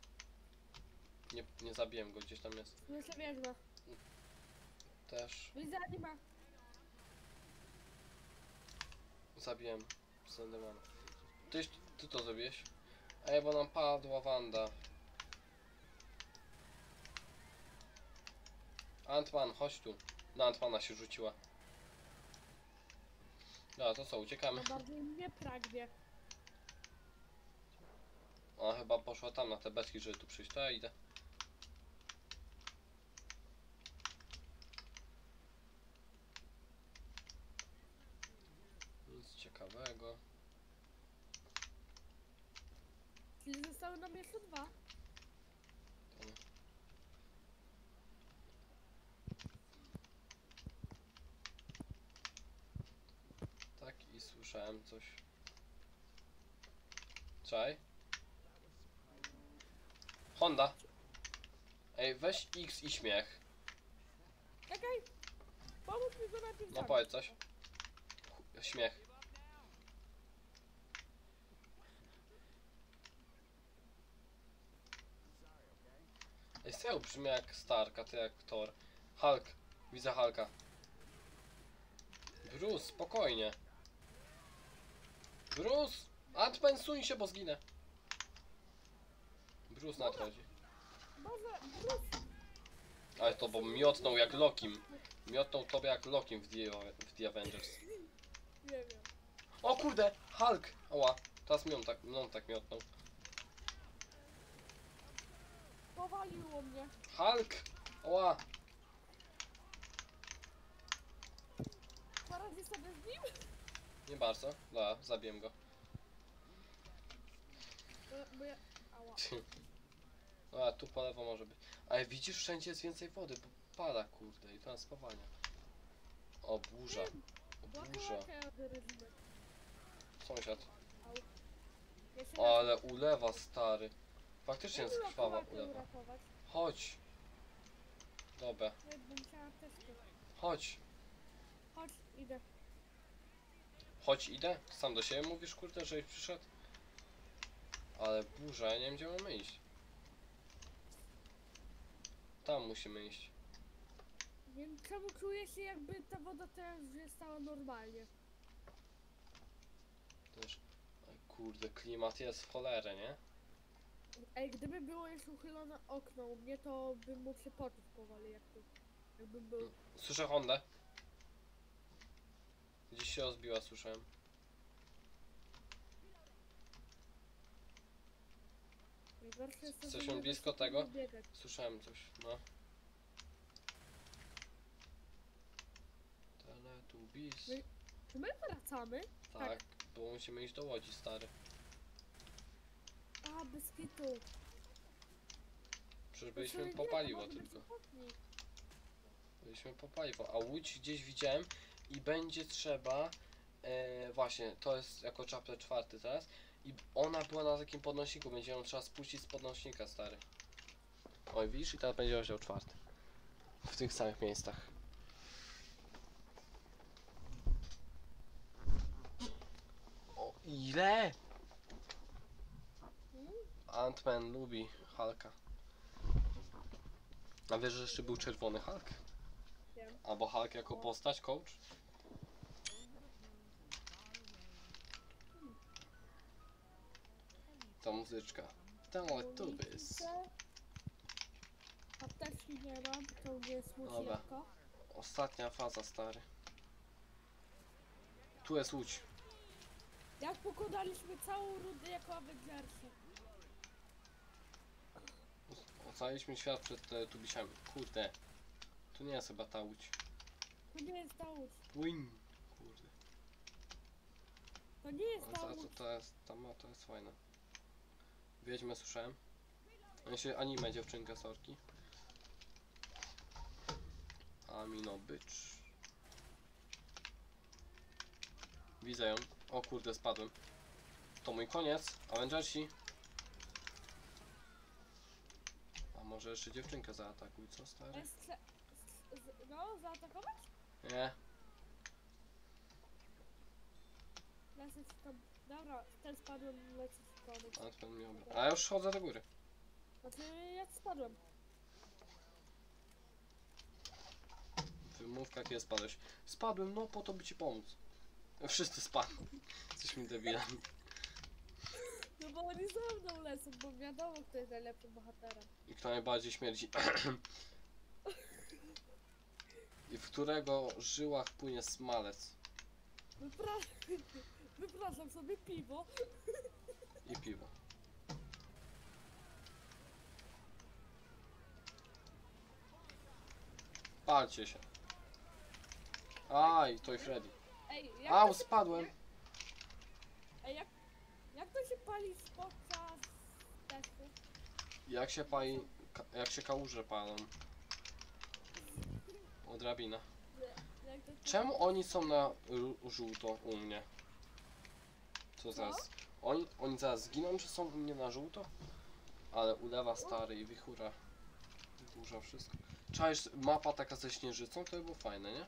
Nie zabiłem go, gdzieś tam jest. Słyszę wieżbę. Też Widzę anima. zabiłem Sandermana. Ty to zrobiłeś? Ej, bo nam padła Wanda. Antman, chodź tu. Na Antmana się rzuciła. Dobra, to co, uciekamy? No bardziej mnie pragnie. Ona chyba poszła tam na te beczki, żeby tu przyjść. To ja idę. Nic ciekawego. ciekawego. Czyli zostały nam jeszcze 2. Tak i słyszałem coś. Czaj. Honda. Ej, weź X i śmiech. Czekaj! Pomóż mi go najpierw No zabić. powiedz coś. Śmiech. Ej, serio brzmi jak Stark, a ty jak Thor. Hulk. Widzę Hulka. Bruce, spokojnie. Bruce! Ant-Man, suń się, bo zginę. Bruce nadchodzi. Boże, Bruce! Ale to bo miotnął jak Lokim. Miotnął tobie jak Lokim w The Avengers. Nie wiem. O kurde! Hulk! Oła. Teraz mną tak miotnął. Powaliło mnie. Hulk! Oła! Poradzi sobie z nim? Nie bardzo. Dobra, zabiję go. Bo ja... Ała. A tu po lewo może być. Ale widzisz, wszędzie jest więcej wody, bo pada kurde i to na spawania. O burza. O burza. Łaka ryzymek. Sąsiad. Au. Ja się O, ale ulewa stary. Faktycznie jest Mogę krwawa łakę ulewa. uratować. Chodź. Dobra. Nie, bo musiałam apteczkę. Chodź. Chodź, idę. Chodź, idę. Sam do siebie mówisz kurde, żeś przyszedł? Ale burza, ja nie wiem gdzie mamy iść. Tam musimy iść. Nie wiem, czemu czuję się jakby ta woda teraz już stała normalnie. Też. Oj, kurde, klimat jest w cholerę, nie? Ej, gdyby było jeszcze uchylone okno u mnie, to bym mógł się poczuć powoli, jakbym był... Słyszę Hondę. Gdzieś się rozbiła, słyszałem. Najgorsze jest to, że Jesteśmy nie blisko da się tego? biegać. Słyszałem coś, no. Teletubbies. My- Czy my wracamy? Tak, bo musimy iść do Łodzi, stary. A, bez kitu. Przecież To byliśmy sobie po nie, paliwo to może tylko. być ochotnik. Byliśmy po paliwo, a Łódź gdzieś widziałem i będzie trzeba... właśnie, to jest jako chapter 4 teraz. I ona była na takim podnośniku, będzie ją trzeba spuścić z podnośnika, stary. Oj, widzisz? I teraz będzie rozdział 4. W tych samych miejscach. O, ile? Ant-Man lubi Hulka. A wiesz, że jeszcze był czerwony Hulk? Wiem. Albo Hulk jako postać, coach? Ta muzyczka. Teletubbies. Apteczki nie mam, to mnie Dobra. smutniutko. Ostatnia faza, stary. Tu jest Łódź. Jak pokonaliśmy całą rundę jako Avengersi. Ocaliśmy świat przed Teletubbiesami. Kurde. Tu nie jest chyba ta Łódź. To nie jest ta łódź. Win. Kurde. To nie jest ta Ale łódź. to jest fajne. Wiedźmę słyszałem. On się anime dziewczynka sorki. Amino bitch. Widzę ją. O kurde, spadłem. To mój koniec. Avengersi. A może jeszcze dziewczynkę zaatakuj, co stary? No, zaatakować? Nie. Lecę ci tam. Dobra, ten spadłem, lecę ci pomóc. Ant-Man mnie obra. A ja już chodzę do góry. Znaczy, ja spadłem. Wymówka, kiedy spadłeś. Spadłem, no po to by ci pomóc. Wszyscy spadli. Jesteśmy debilami. No bo oni za mną lecą, bo wiadomo, kto jest najlepszym bohaterem. I kto najbardziej śmierdzi. I w którego żyłach płynie smalec. Wypraszam sobie piwo. I piwo. Palcie się. Aj, to i Freddy. Ej, jak Au, to się spadłem. pije? Ej, jak to się pali podczas testu? Jak się pali, jak się kałuże palą. O, drabina. Jak to Czemu oni są na żółto u mnie? Co zaraz? Oni zaraz zginą, że są u mnie na żółto? Ale ulewa stary i wichura. Burza wszystko. Czaisz, mapa taka ze śnieżycą, to by było fajne, nie?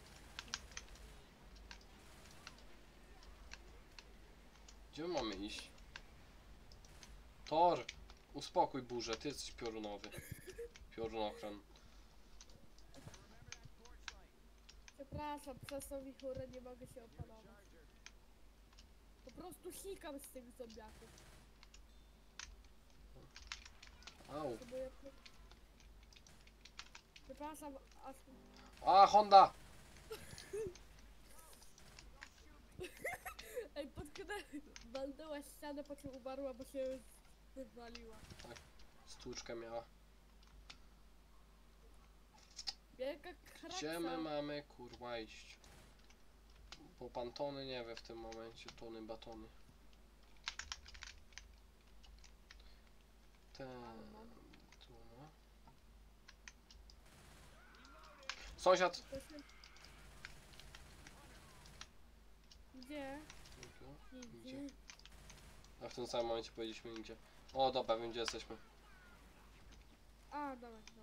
Gdzie my mamy iść? Thor! Uspokój burzę, ty jesteś piorunowy. Piorunochron. Przepraszam, przez tą wichurę nie mogę się opanować. Po prostu sikam z tych zombiaków. Au. Próbuję... Przepraszam, aż... A, Honda! Ej, potknęła, walnęła ścianę, po czym umarła, bo się wywaliła. Stłuczkę miała. Wielka kraksa. Gdzie my mamy kurwa iść? Bo pan Tony nie wie w tym momencie, Tony batony. Tu no. Sąsiad! To się... Gdzie? Gdzie? Nigdzie. A w tym samym momencie powiedzieliśmy nigdzie. O dobra, wiem gdzie jesteśmy. A, dobra, dobra.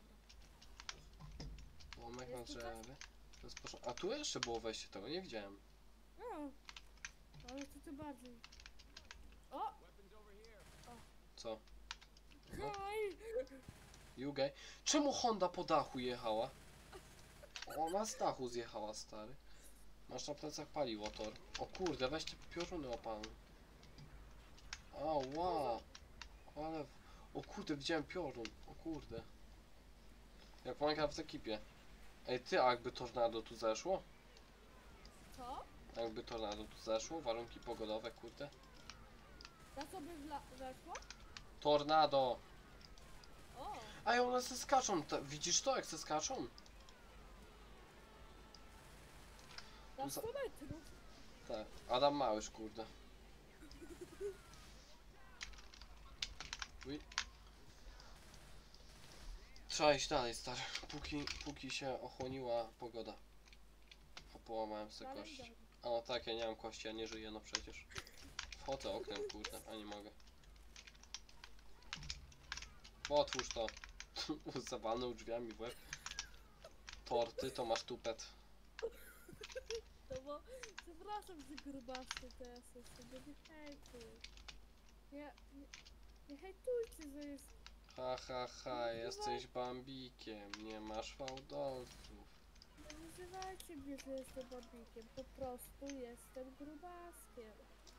Łomek na Jest tutaj? drzewie. A tu jeszcze było wejście, tego nie widziałem. No, ale to ty bardziej. O! Co? No. Hej! You gay? Czemu Honda po dachu jechała? Ona z dachu zjechała, stary. Masz na plecach paliwo, Tor. O kurde, weź te pioruny opanuj. Ała. Ale... O kurde, widziałem piorun. O kurde. Jak Minecraft w ekipie. Ej, ty, a jakby tornado tu zeszło? Co? A jakby tornado tu zeszło? Warunki pogodowe, kurde. Na co by weszło? Tornado! O! Ej, one se skaczą. Widzisz to, jak se skaczą? Na Za- 100 metrów. Tak. Adam Małysz, kurde. Uj. Trzeba iść dalej, stary. Póki się ochłoniła pogoda. A połamałem sobie Dalej, kość. dalej. A no tak, ja nie mam kości, ja nie żyję, no przecież. Wchodzę oknem, kurde, a nie mogę. Otwórz to. Zawalnął drzwiami w łeb. Torty, to masz tupet. No bo, przepraszam, że grubasty to jesteś, sobie nie hejtuj. Nie hejtujcie, że jest... Ha, ha, ha, jesteś bambikiem, nie masz fałdolców. Nie nazywajcie mnie, że jestem babikiem, po prostu jestem grubaskiem.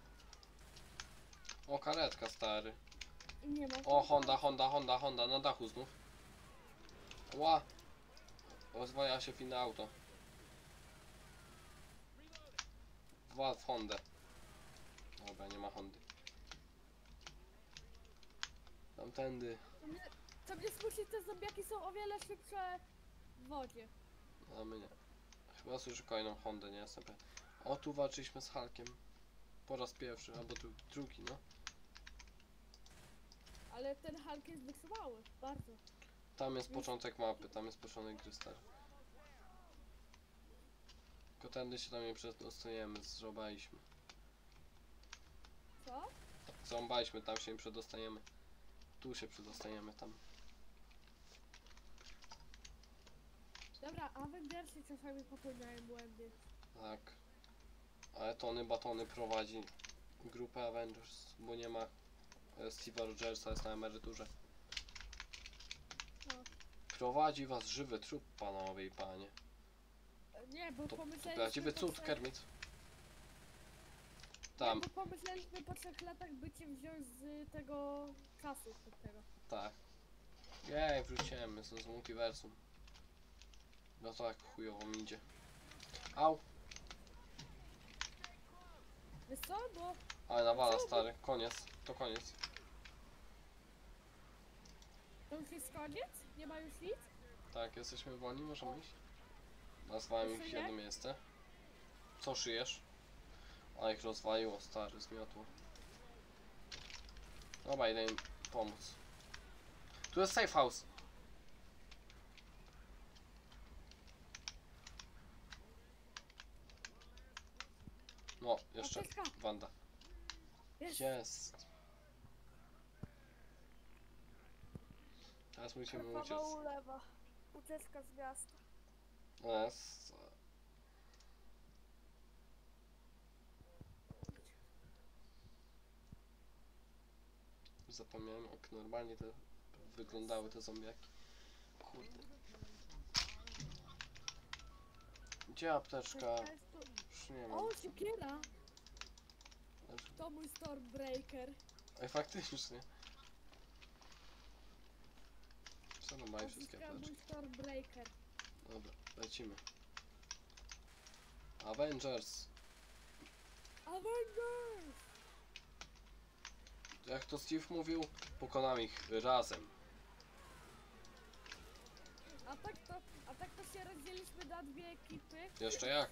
O, karetka, stary. I nie mam... O, Honda, na dachu znów. Ła! Rozwaja się w inne auto. Wal w Hondę. Dobra, nie ma Hondy. Tamtędy. Co mnie smusi, te zombiaki są o wiele szybsze w wodzie. A my nie. Chyba słyszę kolejną Hondę, nie jestem pewien. O, tu walczyliśmy z Hulkiem. Po raz pierwszy, albo drugi, no. Ale ten Hulk jest wytrzymały, bardzo. Tam jest początek mapy, tam jest początek gry, stary. Tylko tędy się tam nie przedostaniemy, zrąbaliśmy. Co? Zrąbaliśmy, tam się nie przedostaniemy. Tu się przedostaniemy, tam. Dobra, Avengersi czasami popełniają błędy. Tak. Ale Tony Batony prowadzi grupę Avengers, bo nie ma Steve'a Rogersa, jest na emeryturze. No. Prowadzi was żywy trup, panowie i panie. Nie, bo To pomyśleliśmy... prawdziwy po cud, trzech- Kermit. Nie, Tam, bo pomyśleliśmy po 3 latach, by cię wziąć z tego czasu, od tego. tak. Jej, wróciłem, jestem z multiversum. No tak, chujowo mi idzie. Au, Wiesz co, bo... ale nawala, stary, koniec, to koniec. To już jest koniec? Nie ma już nic? Tak, jesteśmy wolni, możemy iść? Nazwałem ich w jedno miejsce. Co szyjesz? A A ich rozwaliło, stary, zmiotło. Dobra, idę im pomóc. Tu jest safe house. No, jeszcze Apteczka. Wanda. Jest. Jest. Teraz musimy uciec. Krwawa ulewa. Ucieczka z miasta. Jest. Zapomniałem, jak normalnie te wyglądały te zombiaki. Kurde. Gdzie apteczka? Już nie mam. O, siekiera! Znaczy- To mój Stormbreaker. Ej, faktycznie. Co nam mają wszystkie Odzyskałem mój apteczki? Stormbreaker. Dobra, lecimy. Avengers! Avengers! Jak to Steve mówił, pokonamy ich razem. A tak to się rozdzieliliśmy na dwie ekipy. Jeszcze jak?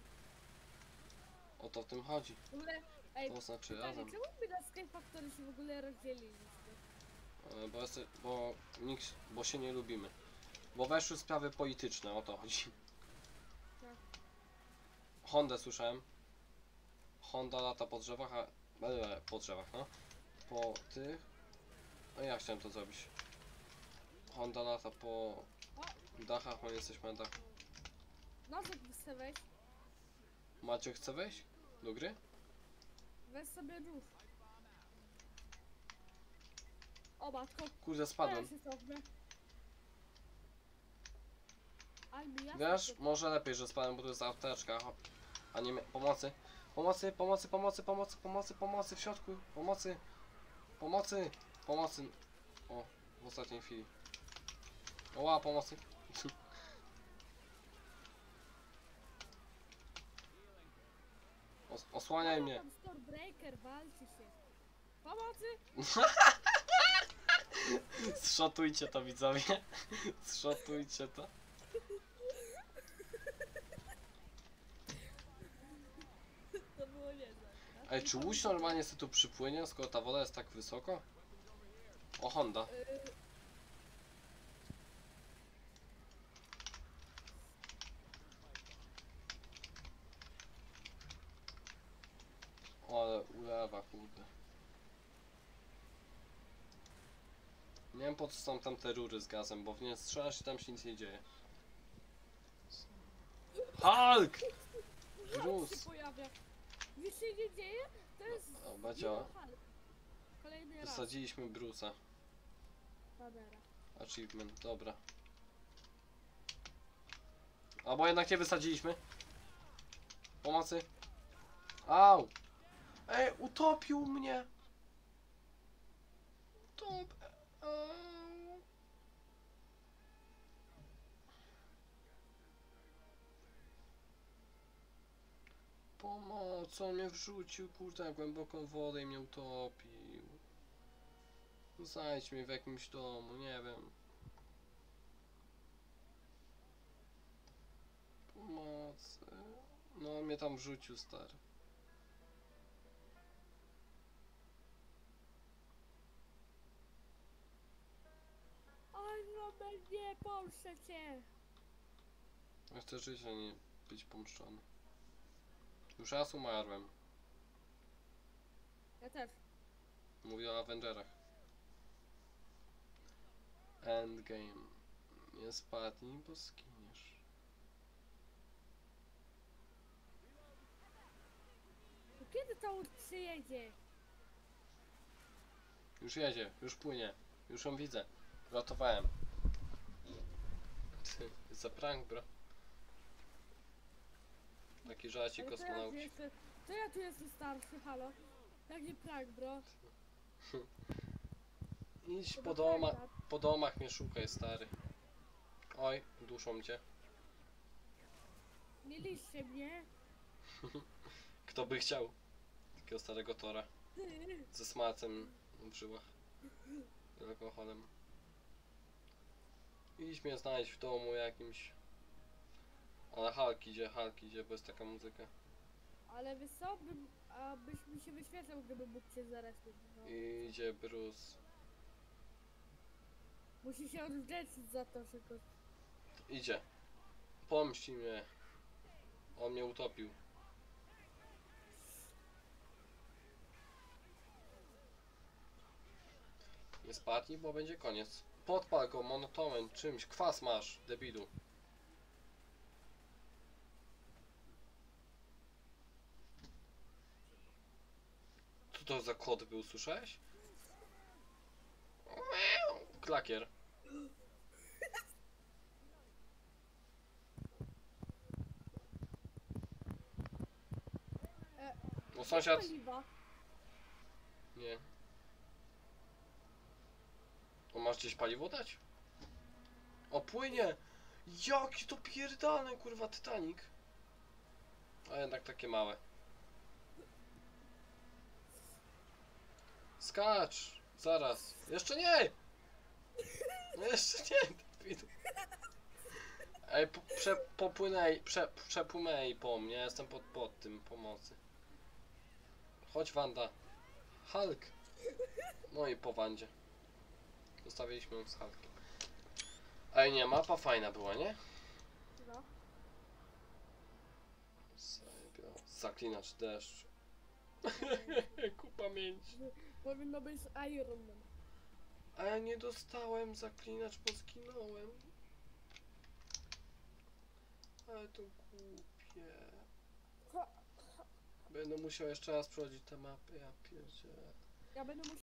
O to w tym chodzi. W ogóle, ej, To znaczy pytanie, razem. czemu my na Sky Factory się w ogóle rozdzieliliśmy? Bo się nie lubimy. Bo weszły sprawy polityczne, o to chodzi. Tak. Hondę słyszałem. Honda lata po drzewach, po drzewach, no. Po tych. No ja chciałem to zrobić. Honda lata po dachach, my jesteśmy na dachu. Nożek chcę wejść. Maciek chce wejść do gry? Weź sobie nóż. O matko, Kurde, ja spadłem. się cofnę. Ale mi jasno Wiesz, się- może lepiej, że spadłem, bo to jest apteczka. A nie pomocy. Pomocy, pomocy, pomocy, pomocy, pomocy, pomocy w środku. Pomocy. Pomocy. Pomocy. O, w ostatniej chwili. Oła, pomocy. Osłaniaj mnie. Tam Stormbreaker, walczy się. Pomocy! Zszotujcie to, widzowie. Zszotujcie to. To było niezłe. Ej, czy łódź normalnie sobie tu przypłynie, skoro ta woda jest tak wysoko? O, Honda. O, ale ulewa, kurde. Nie wiem po co są tam te rury z gazem, bo w nie strzelasz i tam się nic nie dzieje. Hulk! Hulk się Gruz! pojawia. Nic się nie dzieje? To jest... O, Bacio, Hulk. Kolejny raz. wysadziliśmy Bruce'a. Badera. Achievement, dobra. Albo jednak nie wysadziliśmy. Pomocy. Au! Ej, utopił mnie! Utop... Au. Pomoc, on mnie wrzucił, kurde, na głęboką wodę i mnie utopił. Znajdź mnie w jakimś domu, nie wiem. Pomocy. No, on mnie tam wrzucił, stary. Oj, Robert, nie, pomszczę cię. Ja chcę żyć, a nie być pomszczony. Już raz umarłem. Ja też. Mówię o Avengerach. Endgame. Nie spadnij, bo skiniesz. To kiedy ta łódź przyjedzie? Już jedzie, już płynie. Już ją widzę. Ratowałem. Za prank, bro. Taki żarcik Ale to ja, tu kosmonauci. jestem, to ja tu jestem starszy, halo. Jak nie prank, bro. Idź To po, do doma, pranka. po domach mnie szukaj, stary. Oj, duszą cię. Mieliście mnie. Kto by chciał takiego starego Tora ze smacem w żyłach i alkoholem. Idź mnie znaleźć w domu jakimś. Ale Hulk idzie, bo jest taka muzyka. Ale wiesz co, byś mi się wyświecał, gdybym mógł cię zarespić. No. Idzie Bruce. Musi się odwdzięczyć za to, że go... Idzie. Pomści mnie. On mnie utopił. Nie spadnij, bo będzie koniec. Podpal go monotonem, czymś. Kwas masz, debilu. Co to za kod był, słyszałeś? Klakier. No sąsiad... Paliwa. Nie. O, masz gdzieś paliwo dać? O, płynie! Jaki to pierdalny, kurwa, Titanic. A jednak takie małe. Skacz! Zaraz. Jeszcze nie! No jeszcze nie! debilu. Ej, przepłynęj po mnie, ja jestem pod tym, pomocy. Chodź, Wanda. Hulk! No i po Wandzie. Zostawiliśmy ją z Hulkiem. Ej, nie, mapa fajna była, nie? No. Zaklinacz deszcz. Ku pamięci. Powinno być Iron Man. A ja nie dostałem zaklinacz, bo zginąłem. Ale to głupie. Będę musiał jeszcze raz przechodzić te mapy, ja pierdzielę. Ja będę musiał